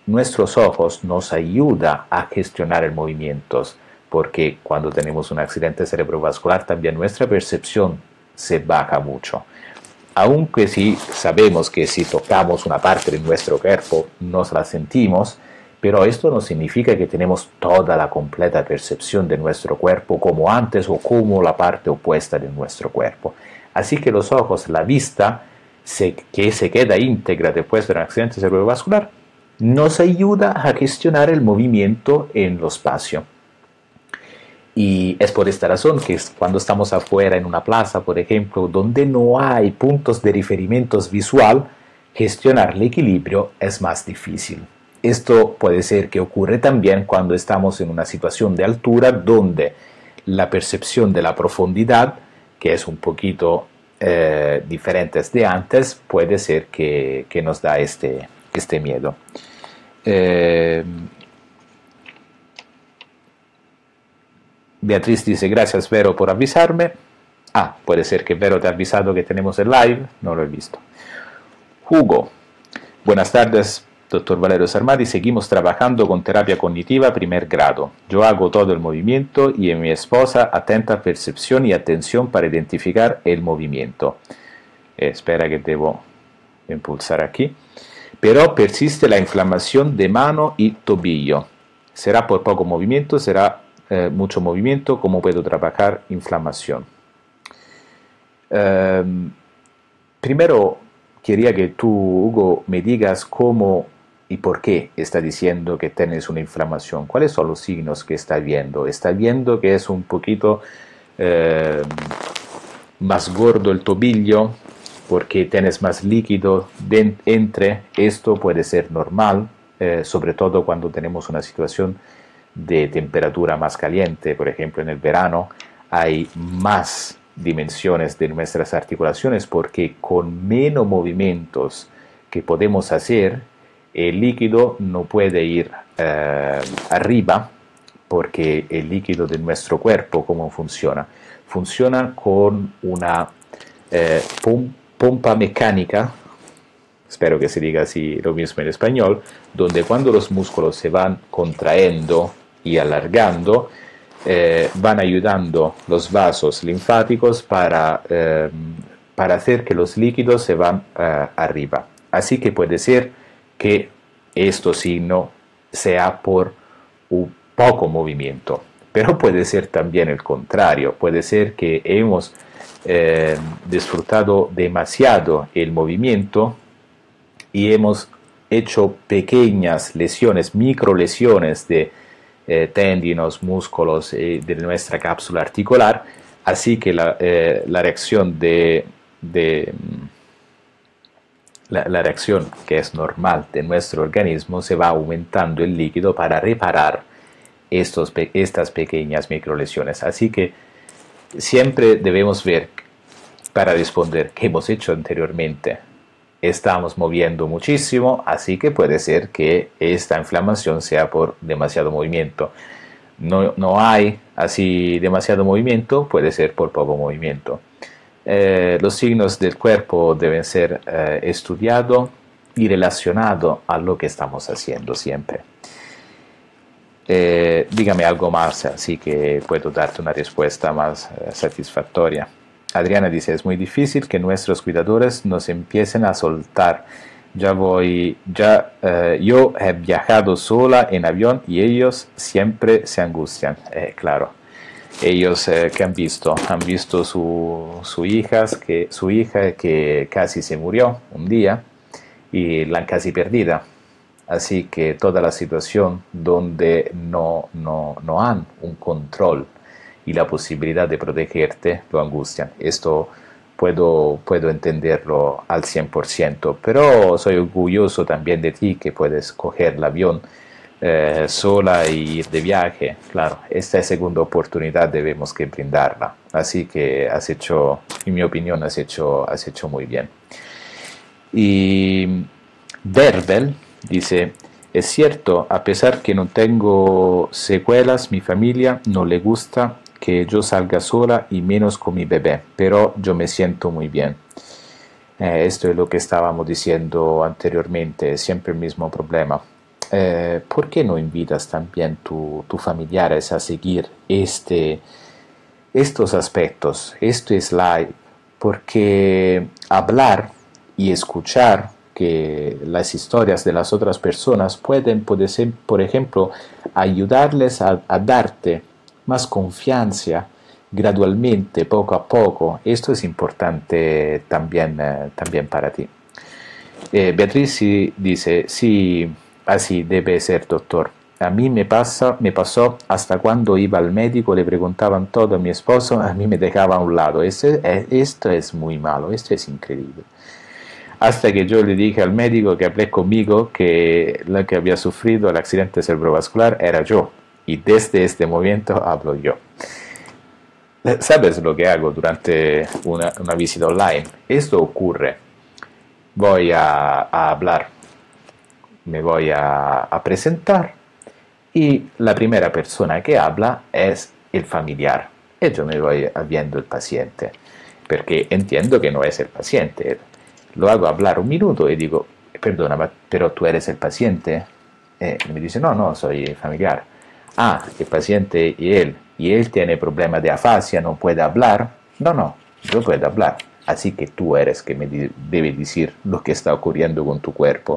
S1: nuestros ojos nos ayuda a gestionar el movimiento, porque cuando tenemos un accidente cerebrovascular también nuestra percepción se baja mucho. Aunque sí sabemos que si tocamos una parte de nuestro cuerpo nos la sentimos, pero esto no significa que tenemos toda la completa percepción de nuestro cuerpo como antes o como la parte opuesta de nuestro cuerpo. Así que los ojos, la vista, que se queda íntegra después de un accidente cerebrovascular, nos ayuda a gestionar el movimiento en el espacio. Y es por esta razón que cuando estamos afuera en una plaza, por ejemplo, donde no hay puntos de referimiento visual, gestionar el equilibrio es más difícil. Esto puede ser que ocurre también cuando estamos en una situación de altura donde la percepción de la profundidad, que es un poquito diferente de antes, puede ser que nos da este miedo. Beatriz dice, gracias Vero por avisarme. Ah, puede ser que Vero te ha avisado que tenemos el live, no lo he visto. Hugo, buenas tardes, doctor Valerio Sarmati, seguimos trabajando con terapia cognitiva primer grado. Yo hago todo el movimiento y mi esposa atenta percepción y atención para identificar el movimiento. Espera que debo impulsar aquí. Pero persiste la inflamación de mano y tobillo. ¿Será por poco movimiento? ¿Será mucho movimiento? ¿Cómo puedo trabajar inflamación? Primero, quería que tú, Hugo, me digas cómo y por qué está diciendo que tienes una inflamación. ¿Cuáles son los signos que está viendo? ¿Está viendo que es un poquito más gordo el tobillo porque tienes más líquido entre? Esto puede ser normal, sobre todo cuando tenemos una situación de temperatura más caliente. Por ejemplo, en el verano hay más dimensiones de nuestras articulaciones porque con menos movimientos que podemos hacer, el líquido no puede ir arriba, porque el líquido de nuestro cuerpo, ¿cómo funciona? Funciona con una pompa mecánica, espero que se diga así lo mismo en español, donde cuando los músculos se van contrayendo y alargando, van ayudando los vasos linfáticos para hacer que los líquidos se van arriba. Así que puede ser que este signo sea por un poco movimiento, pero puede ser también el contrario. Puede ser que hemos disfrutado demasiado el movimiento y hemos hecho pequeñas lesiones, micro lesiones de tendinos, músculos de nuestra cápsula articular, así que la reacción la reacción que es normal de nuestro organismo se va aumentando el líquido para reparar estas pequeñas microlesiones. Así que siempre debemos ver para responder qué hemos hecho anteriormente. Estamos moviendo muchísimo, así que puede ser que esta inflamación sea por demasiado movimiento. No hay así demasiado movimiento, puede ser por poco movimiento. Los signos del cuerpo deben ser estudiados y relacionados a lo que estamos haciendo siempre. Dígame algo más, así que puedo darte una respuesta más satisfactoria. Adriana dice, es muy difícil que nuestros cuidadores nos empiecen a soltar. Yo he viajado sola en avión y ellos siempre se angustian. Claro, ellos que han visto su hija que casi se murió un día y la han casi perdida. Así que toda la situación donde no han un control y la posibilidad de protegerte lo angustian. Esto puedo entenderlo al 100%, pero soy orgulloso también de ti que puedes coger el avión sola e ir de viaje. Claro, esta segunda oportunidad debemos que brindarla. Así que has hecho, en mi opinión, has hecho muy bien. Y Verbel dice, es cierto, a pesar que no tengo secuelas, mi familia no le gusta que yo salga sola y menos con mi bebé, pero yo me siento muy bien. Esto es lo que estábamos diciendo anteriormente, siempre el mismo problema. ¿por qué no invitas también tu familiares a seguir estos aspectos, este slide? Porque hablar y escuchar que las historias de las otras personas puede ser, por ejemplo, ayudarles a darte más confianza gradualmente, poco a poco. Esto es importante también, también para ti. Beatriz sí dice, sí, así debe ser, doctor. A mí me pasó hasta cuando iba al médico, le preguntaban todo a mi esposo, a mí me dejaba a un lado. Esto es muy malo, esto es increíble. Hasta que yo le dije al médico que hablé conmigo que la que había sufrido el accidente cerebrovascular era yo. Y desde este momento hablo yo. ¿Sabes lo que hago durante una visita online? Esto ocurre. Voy a hablar, me voy a presentar y la primera persona que habla es el familiar. Y yo me voy viendo el paciente, porque entiendo que no es el paciente. Lo hago hablar un minuto y digo, perdona, pero tú eres el paciente. Me dice, no, no, soy familiar. Ah, el paciente y él tiene problemas de afasia, no puede hablar. No, no, yo puedo hablar. Así que tú eres que me debe decir lo que está ocurriendo con tu cuerpo.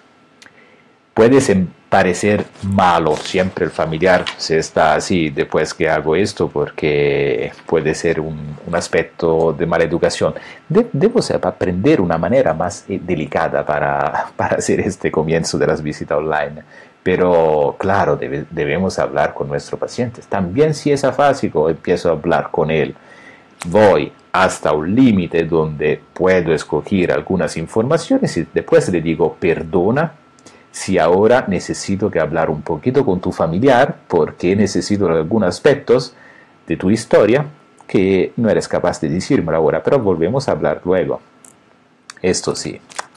S1: Puede parecer malo siempre el familiar si está así después que hago esto, porque puede ser un aspecto de mala educación. Debo aprender una manera más delicada para hacer este comienzo de las visitas online. Pero claro, debemos hablar con nuestros pacientes. También si es afásico, empiezo a hablar con él. Voy hasta un límite donde puedo escoger algunas informaciones y después le digo, perdona, si ahora necesito que hablar un poquito con tu familiar porque necesito algunos aspectos de tu historia que no eres capaz de decirme ahora, pero volvemos a hablar luego. Esto sí,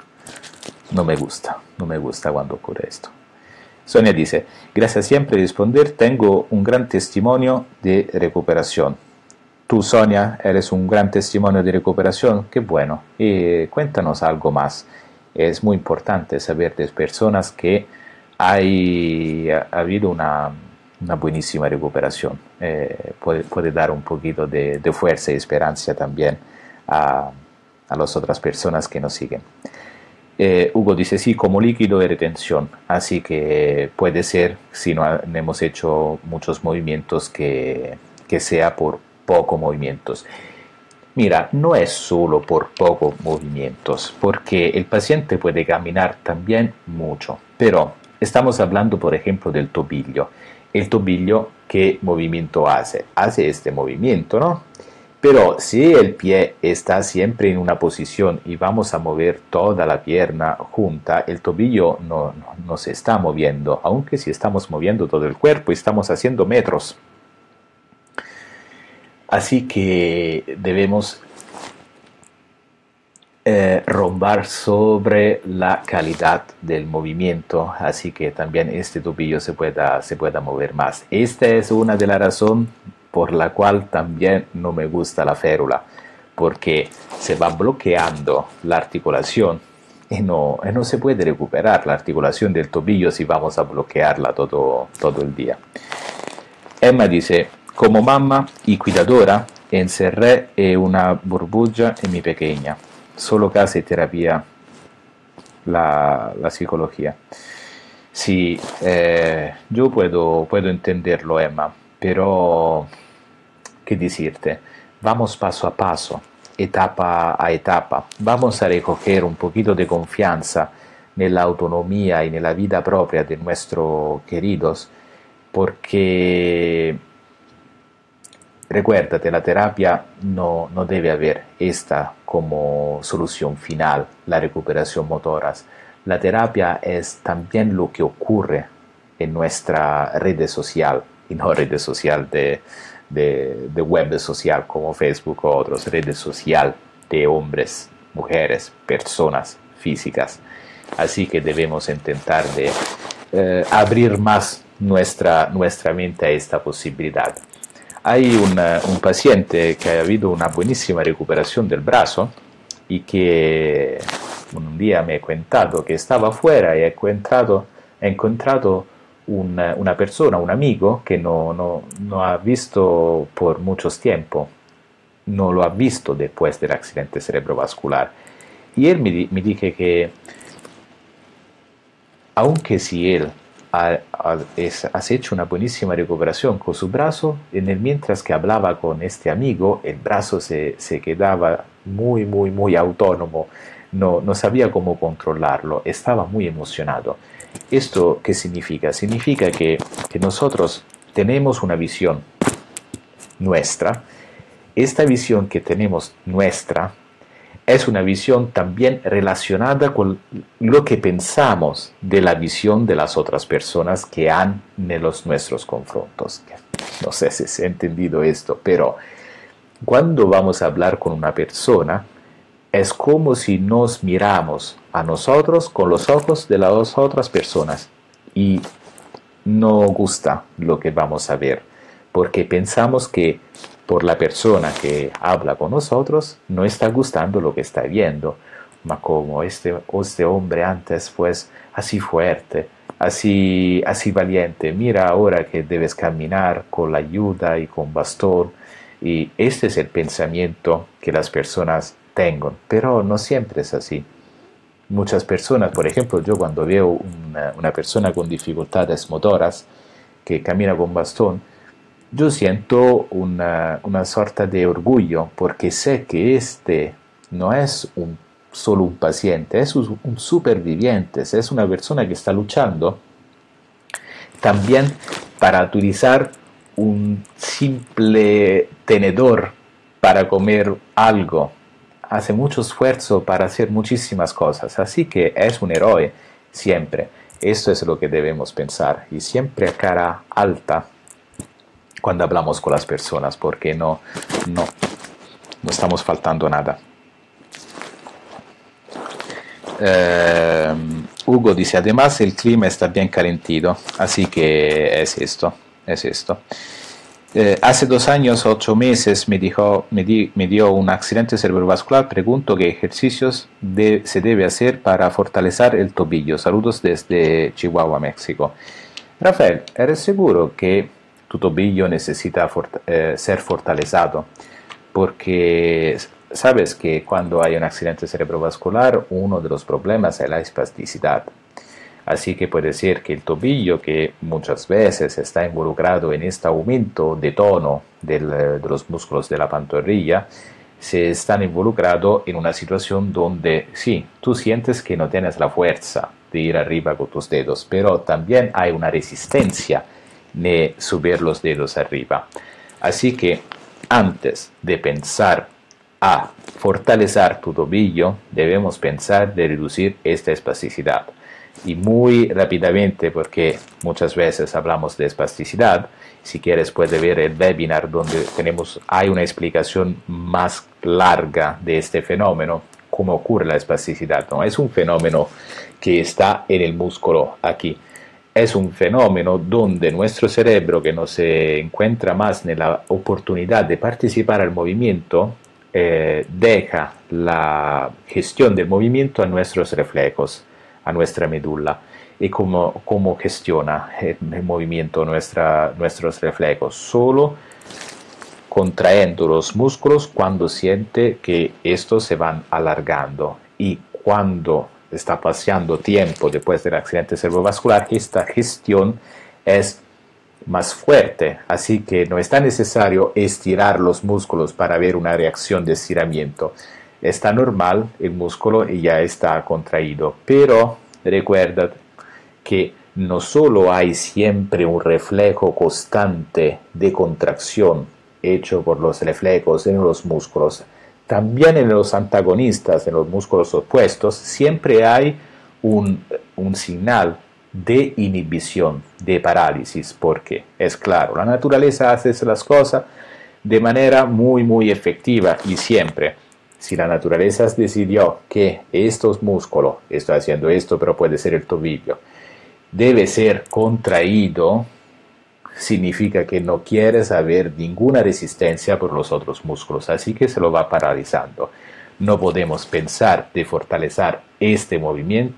S1: no me gusta cuando ocurre esto. Sonia dice, gracias siempre responder, tengo un gran testimonio de recuperación. Tú, Sonia, eres un gran testimonio de recuperación, qué bueno. Y cuéntanos algo más. Es muy importante saber de personas que ha habido una buenísima recuperación. Puede dar un poquito de fuerza y esperanza también a las otras personas que nos siguen. Hugo dice, sí, como líquido de retención, así que puede ser, si no hemos hecho muchos movimientos, que sea por pocos movimientos. Mira, no es solo por pocos movimientos, porque el paciente puede caminar también mucho, pero estamos hablando, por ejemplo, del tobillo. El tobillo, ¿qué movimiento hace? Hace este movimiento, ¿no? Pero si el pie está siempre en una posición y vamos a mover toda la pierna junta, el tobillo no se está moviendo, aunque si estamos moviendo todo el cuerpo, estamos haciendo metros. Así que debemos romper sobre la calidad del movimiento, así que también este tobillo se pueda mover más. Esta es una de las razones por la cual también no me gusta la férula, porque se va bloqueando la articulación y no se puede recuperar la articulación del tobillo si vamos a bloquearla todo el día. Emma dice, como mamá y cuidadora, encerré una burbuja en mi pequeña. Solo casa y terapia la psicología. Sí, yo puedo entenderlo, Emma, pero, ¿qué decirte? Vamos paso a paso, etapa a etapa. Vamos a recoger un poquito de confianza nella autonomía y en la vida propia de nuestros queridos, porque recuérdate, la terapia no debe haber esta como solución final, la recuperación motoras. La terapia es también lo que ocurre en nuestra red social, y no red social de web social como Facebook o otras, redes social de hombres, mujeres, personas físicas. Así que debemos intentar de abrir más nuestra mente a esta posibilidad. Hay un paciente que ha habido una buenísima recuperación del brazo y que un día me ha contado que estaba fuera y ha he encontrado una persona, un amigo que no ha visto por mucho tiempo, no lo ha visto después del accidente cerebrovascular. Y él me dice que aunque si él ha hecho una buenísima recuperación con su brazo, mientras que hablaba con este amigo, el brazo se quedaba muy autónomo, no sabía cómo controlarlo, estaba muy emocionado. ¿Esto qué significa? Significa que nosotros tenemos una visión nuestra. Esta visión que tenemos nuestra es una visión también relacionada con lo que pensamos de la visión de las otras personas que han en nuestros confrontos. No sé si se ha entendido esto, pero cuando vamos a hablar con una persona, es como si nos miramos a nosotros con los ojos de las otras personas y no gusta lo que vamos a ver, porque pensamos que por la persona que habla con nosotros no está gustando lo que está viendo, ma como este hombre antes fue así fuerte, así valiente, mira ahora que debes caminar con la ayuda y con bastón, y este es el pensamiento que las personas tengan, pero no siempre es así. Muchas personas, por ejemplo, yo cuando veo una persona con dificultades motoras que camina con bastón, yo siento una sorta de orgullo porque sé que este no es solo un paciente, es un superviviente, es una persona que está luchando también para utilizar un simple tenedor para comer algo. Hace mucho esfuerzo para hacer muchísimas cosas, así que es un héroe siempre. Esto es lo que debemos pensar y siempre a cara alta cuando hablamos con las personas, porque no estamos faltando nada. Hugo dice, además el clima está bien calentito, así que es esto. Hace 2 años, 8 meses me dio un accidente cerebrovascular. Pregunto qué ejercicios se debe hacer para fortalecer el tobillo. Saludos desde Chihuahua, México. Rafael, ¿eres seguro que tu tobillo necesita ser fortalecido? Porque sabes que cuando hay un accidente cerebrovascular, uno de los problemas es la espasticidad. Así que puede ser que el tobillo, que muchas veces está involucrado en este aumento de tono de los músculos de la pantorrilla, se están involucrados en una situación donde sí, tú sientes que no tienes la fuerza de ir arriba con tus dedos, pero también hay una resistencia de subir los dedos arriba. Así que antes de pensar a fortalecer tu tobillo, debemos pensar de reducir esta espasticidad. Y muy rápidamente, porque muchas veces hablamos de espasticidad, si quieres puedes ver el webinar donde hay una explicación más larga de este fenómeno, cómo ocurre la espasticidad. No es un fenómeno que está en el músculo aquí, es un fenómeno donde nuestro cerebro, que no se encuentra más en la oportunidad de participar al movimiento, deja la gestión del movimiento a nuestros reflejos, a nuestra médula, y cómo gestiona el movimiento nuestros reflejos, solo contrayendo los músculos cuando siente que estos se van alargando, y cuando está pasando tiempo después del accidente cerebrovascular, esta gestión es más fuerte, así que no está necesario estirar los músculos para ver una reacción de estiramiento. Está normal el músculo y ya está contraído, pero recuerda que no solo hay siempre un reflejo constante de contracción hecho por los reflejos en los músculos, también en los antagonistas, en los músculos opuestos, siempre hay un señal de inhibición, de parálisis, porque es claro, la naturaleza hace las cosas de manera muy efectiva y siempre. Si la naturaleza decidió que estos músculos, estoy haciendo esto, pero puede ser el tobillo, debe ser contraído, significa que no quieres haber ninguna resistencia por los otros músculos, así que se lo va paralizando. No podemos pensar de fortalecer este movimiento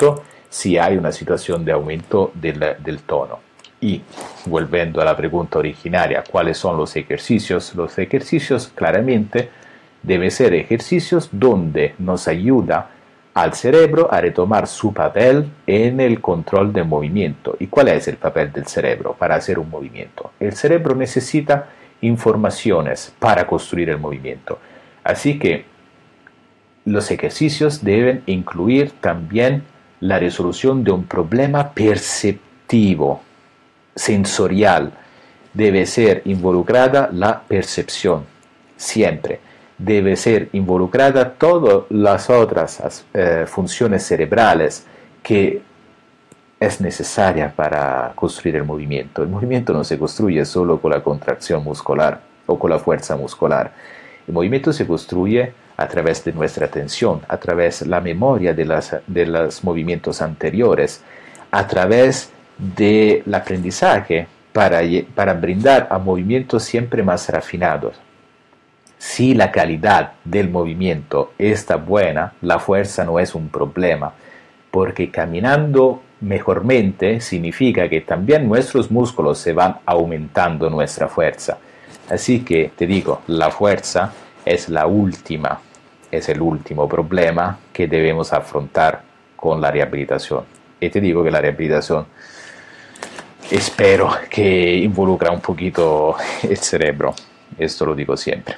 S1: si hay una situación de aumento del tono. Y volviendo a la pregunta originaria, ¿cuáles son los ejercicios? Los ejercicios claramente deben ser ejercicios donde nos ayuda al cerebro a retomar su papel en el control del movimiento. ¿Y cuál es el papel del cerebro para hacer un movimiento? El cerebro necesita informaciones para construir el movimiento. Así que los ejercicios deben incluir también la resolución de un problema perceptivo, sensorial. Debe ser involucrada la percepción, siempre. Debe ser involucrada todas las otras funciones cerebrales que es necesaria para construir el movimiento. El movimiento no se construye solo con la contracción muscular o con la fuerza muscular. El movimiento se construye a través de nuestra atención, a través de la memoria de los movimientos anteriores, a través del aprendizaje para brindar a movimientos siempre más refinados. Si la calidad del movimiento está buena, la fuerza no es un problema, porque caminando mejormente significa que también nuestros músculos se van aumentando nuestra fuerza. Así que te digo, la fuerza es el último problema que debemos afrontar con la rehabilitación. Y te digo que la rehabilitación espero que involucra un poquito el cerebro, esto lo digo siempre.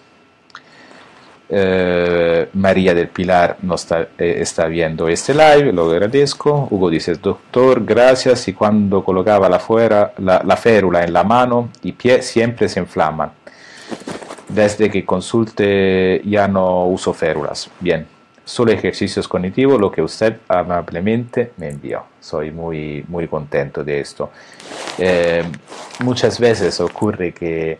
S1: María del Pilar nos está viendo este live, lo agradezco. Hugo dice: doctor, gracias. Y cuando colocaba la férula en la mano y pie siempre se inflaman. Desde que consulte ya no uso férulas. Bien, solo ejercicios cognitivos, lo que usted amablemente me envió. Soy muy, muy contento de esto. Muchas veces ocurre que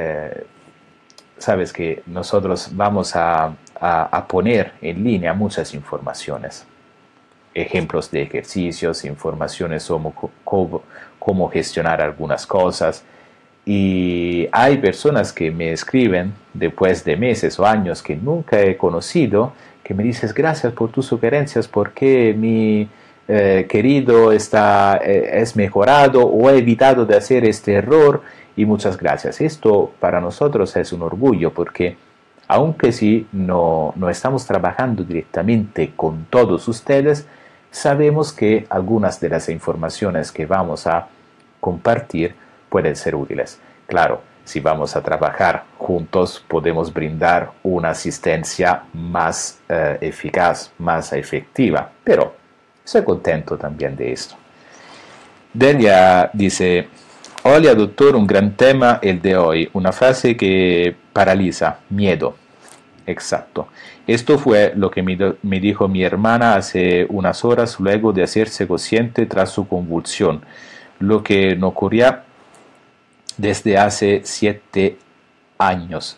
S1: sabes que nosotros vamos a poner en línea muchas informaciones, ejemplos de ejercicios, informaciones sobre cómo gestionar algunas cosas, y hay personas que me escriben después de meses o años que nunca he conocido, que me dicen: gracias por tus sugerencias, porque mi querido es mejorado o he evitado de hacer este error. Y muchas gracias. Esto para nosotros es un orgullo, porque aunque sí no estamos trabajando directamente con todos ustedes, sabemos que algunas de las informaciones que vamos a compartir pueden ser útiles. Claro, si vamos a trabajar juntos, podemos brindar una asistencia más eficaz, más efectiva, pero estoy contento también de esto. Delia dice: hola doctor, un gran tema el de hoy, una frase que paraliza, miedo. Exacto. Esto fue lo que me dijo mi hermana hace unas horas luego de hacerse consciente tras su convulsión, lo que no ocurría desde hace 7 años,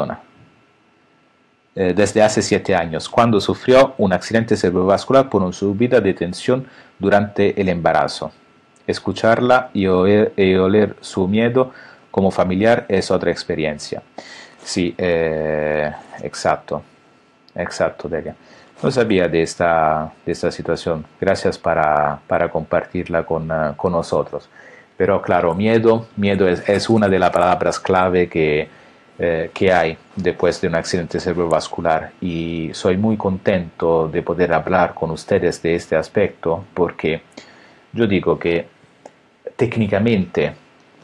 S1: desde hace 7 años, cuando sufrió un accidente cerebrovascular por una súbita de tensión durante el embarazo. Escucharla y oler su miedo como familiar es otra experiencia. Sí, exacto, Delia. No sabía de esta situación. Gracias para compartirla con nosotros. Pero claro, miedo es una de las palabras clave que hay después de un accidente cerebrovascular. Y soy muy contento de poder hablar con ustedes de este aspecto, porque yo digo que técnicamente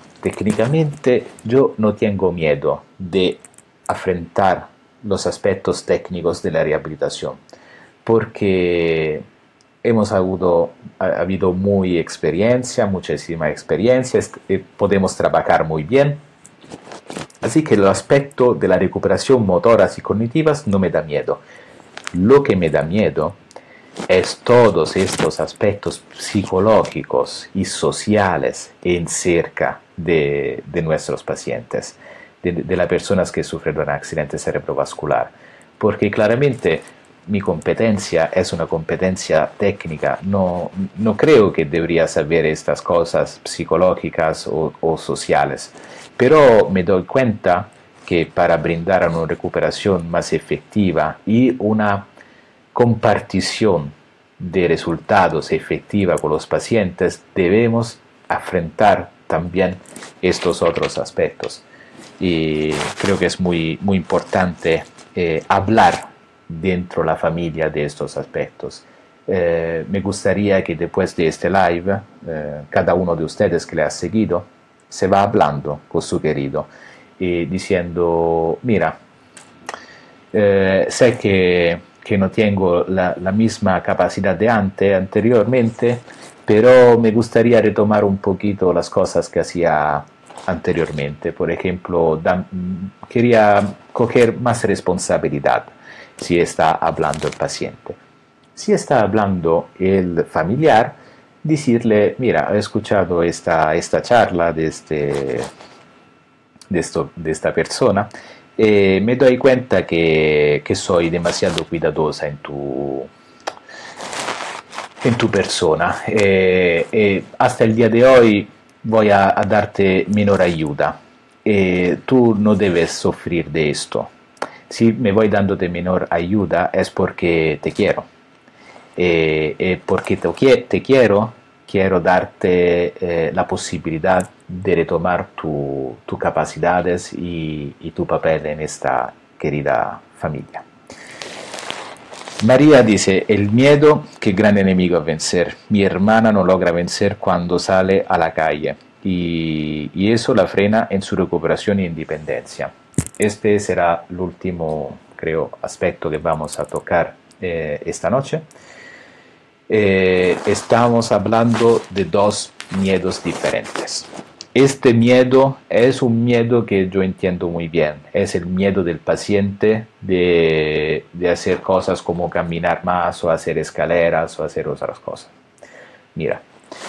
S1: yo no tengo miedo de afrontar los aspectos técnicos de la rehabilitación, porque hemos habido muchísima experiencia, podemos trabajar muy bien, así que el aspecto de la recuperación motoras y cognitivas no me da miedo. Lo que me da miedo es todos estos aspectos psicológicos y sociales en cerca de nuestros pacientes, de las personas que sufren un accidente cerebrovascular, porque claramente mi competencia es una competencia técnica, no creo que debería saber estas cosas psicológicas o sociales, pero me doy cuenta que para brindar una recuperación más efectiva y una compartición de resultados efectiva con los pacientes, debemos afrontar también estos otros aspectos. Y creo que es muy importante hablar dentro de la familia de estos aspectos. Me gustaría que después de este live, cada uno de ustedes que le ha seguido, se va hablando con su querido y diciendo, mira, sé que no tengo la misma capacidad de anteriormente, pero me gustaría retomar un poquito las cosas que hacía anteriormente. Por ejemplo, quería coger más responsabilidad si está hablando el paciente. Si está hablando el familiar, decirle, mira, he escuchado esta charla de esta persona, me doy cuenta que soy demasiado cuidadosa en tu persona. Hasta el día de hoy voy a darte menor ayuda. Tú no debes sufrir de esto. Si me voy dándote menor ayuda es porque te quiero. Porque te quiero darte la posibilidad de retomar tus capacidades y tu papel en esta querida familia. María dice, el miedo, qué gran enemigo a vencer. Mi hermana no logra vencer cuando sale a la calle y eso la frena en su recuperación e independencia. Este será el último, creo, aspecto que vamos a tocar esta noche. Estamos hablando de dos miedos diferentes. Este miedo es un miedo que yo entiendo muy bien. Es el miedo del paciente de hacer cosas como caminar más o hacer escaleras o hacer otras cosas. Mira,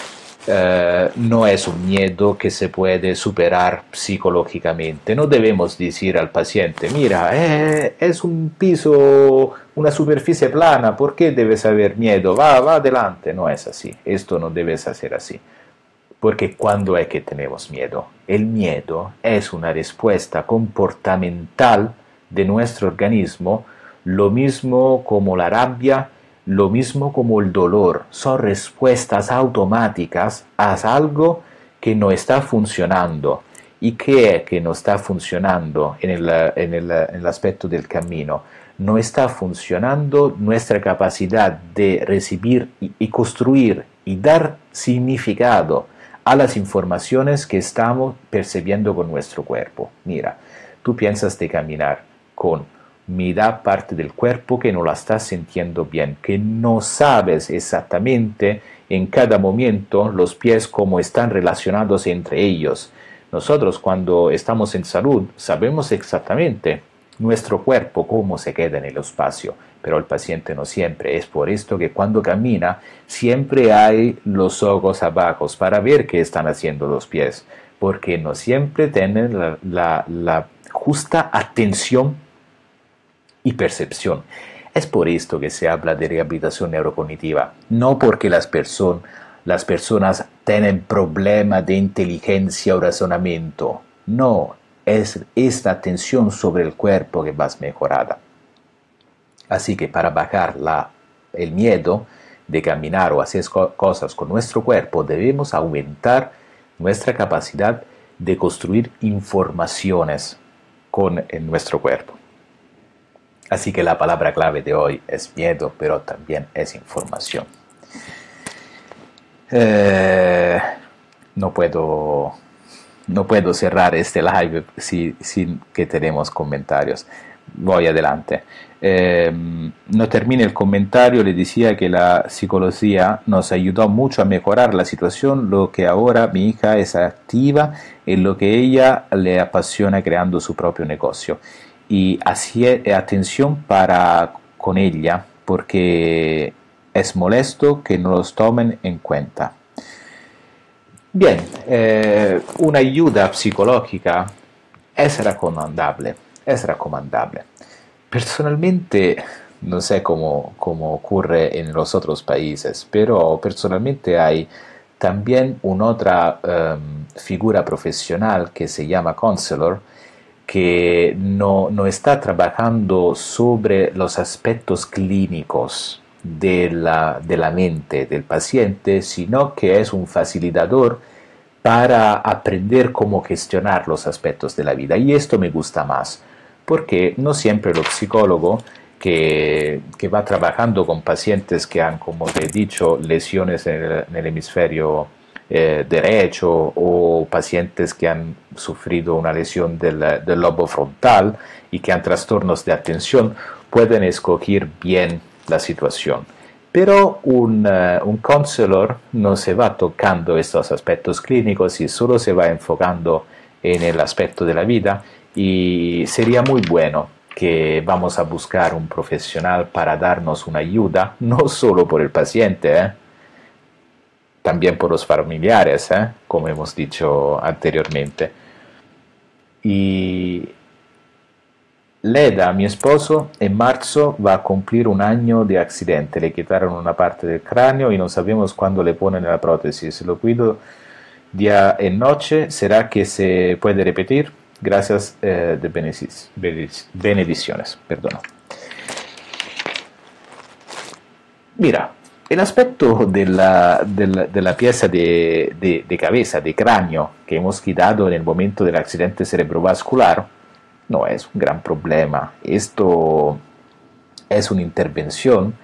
S1: no es un miedo que se puede superar psicológicamente. No debemos decir al paciente, mira, es un piso, una superficie plana, ¿por qué debes haber miedo? Va adelante. No es así. Esto no debes hacer así. Porque cuando es que tenemos miedo? El miedo es una respuesta comportamental de nuestro organismo, lo mismo como la rabia, lo mismo como el dolor. Son respuestas automáticas a algo que no está funcionando. ¿Y qué es que no está funcionando en el aspecto del camino? No está funcionando nuestra capacidad de recibir y construir y dar significado a las informaciones que estamos percibiendo con nuestro cuerpo. Mira, tú piensas de caminar con mitad parte del cuerpo que no la estás sintiendo bien, que no sabes exactamente en cada momento los pies cómo están relacionados entre ellos. Nosotros cuando estamos en salud sabemos exactamente nuestro cuerpo cómo se queda en el espacio, pero el paciente no siempre. Es por esto que cuando camina siempre hay los ojos abajo para ver qué están haciendo los pies, porque no siempre tienen la justa atención y percepción. Es por esto que se habla de rehabilitación neurocognitiva, no porque las personas tienen problemas de inteligencia o razonamiento, no, es esta atención sobre el cuerpo que va mejorada. Así que para bajar el miedo de caminar o hacer cosas con nuestro cuerpo, debemos aumentar nuestra capacidad de construir informaciones en nuestro cuerpo. Así que la palabra clave de hoy es miedo, pero también es información. No puedo cerrar este live sin que tenemos comentarios. Voy adelante. No termine el comentario, le decía que la psicología nos ayudó mucho a mejorar la situación, lo que ahora mi hija es activa en lo que ella le apasiona creando su propio negocio. Y así atención con ella, porque es molesto que no los tomen en cuenta. Bien, una ayuda psicológica es recomendable. Personalmente, no sé cómo ocurre en los otros países, pero personalmente hay también una otra figura profesional que se llama counselor, que no está trabajando sobre los aspectos clínicos, de la mente del paciente, sino que es un facilitador para aprender cómo gestionar los aspectos de la vida. Y esto me gusta más, porque no siempre los psicólogos que va trabajando con pacientes que han, como te he dicho, lesiones en el hemisferio derecho o pacientes que han sufrido una lesión del lobo frontal y que han trastornos de atención, pueden escoger bien la situación. Pero un counselor no se va tocando estos aspectos clínicos y solo se va enfocando en el aspecto de la vida, y sería muy bueno que vamos a buscar un profesional para darnos una ayuda, no solo por el paciente, también por los familiares, como hemos dicho anteriormente. Y Leda, mi esposo, en marzo va a cumplir un año de accidente. Le quitaron una parte del cráneo y no sabemos cuándo le ponen la prótesis. Lo cuido día y noche. ¿Será que se puede repetir? Gracias bendiciones. Perdón. Mira, el aspecto de la pieza de cabeza, de cráneo, que hemos quitado en el momento del accidente cerebrovascular, no es un gran problema. Esto es una intervención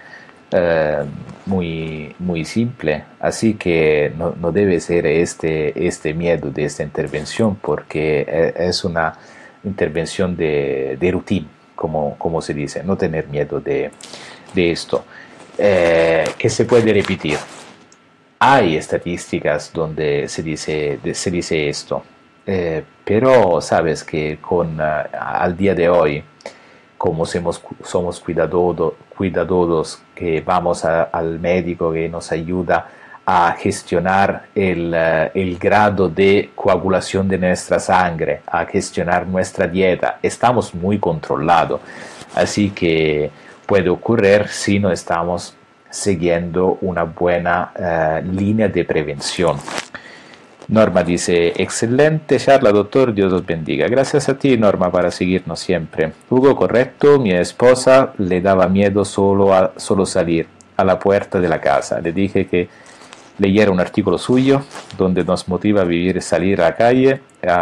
S1: muy simple, así que no debe ser este miedo de esta intervención, porque es una intervención de rutina, como se dice, no tener miedo de esto. Que se puede repetir. Hay estadísticas donde se dice esto, pero sabes que al día de hoy, como somos cuidadosos, que vamos al médico que nos ayuda a gestionar el grado de coagulación de nuestra sangre, a gestionar nuestra dieta, estamos muy controlados, así que puede ocurrir si no estamos siguiendo una buena línea de prevención. Norma dice, excelente charla, doctor, Dios los bendiga. Gracias a ti, Norma, para seguirnos siempre. Hugo, correcto, mi esposa le daba miedo solo salir a la puerta de la casa. Le dije que leyera un artículo suyo donde nos motiva a vivir y salir a la calle,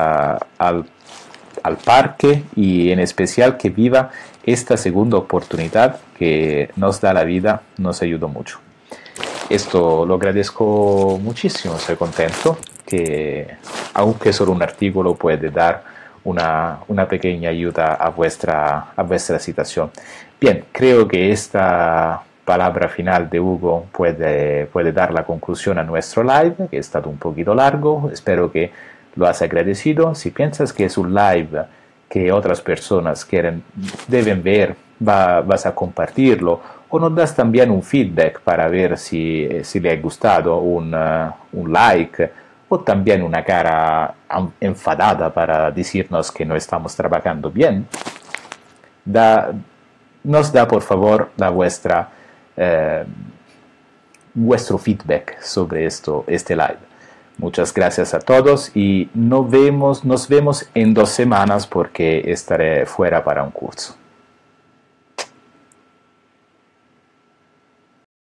S1: al parque, y en especial que viva esta segunda oportunidad que nos da la vida. Nos ayudó mucho. Esto lo agradezco muchísimo, estoy contento que, aunque solo un artículo, puede dar una pequeña ayuda a vuestra situación. Bien, creo que esta palabra final de Hugo puede dar la conclusión a nuestro live, que ha estado un poquito largo. Espero que lo has agradecido. Si piensas que es un live que otras personas deben ver, vas a compartirlo, o nos das también un feedback para ver si le ha gustado, un like, o también una cara enfadada para decirnos que no estamos trabajando bien. Nos da por favor vuestro feedback sobre este live. Muchas gracias a todos y nos vemos en 2 semanas, porque estaré fuera para un curso.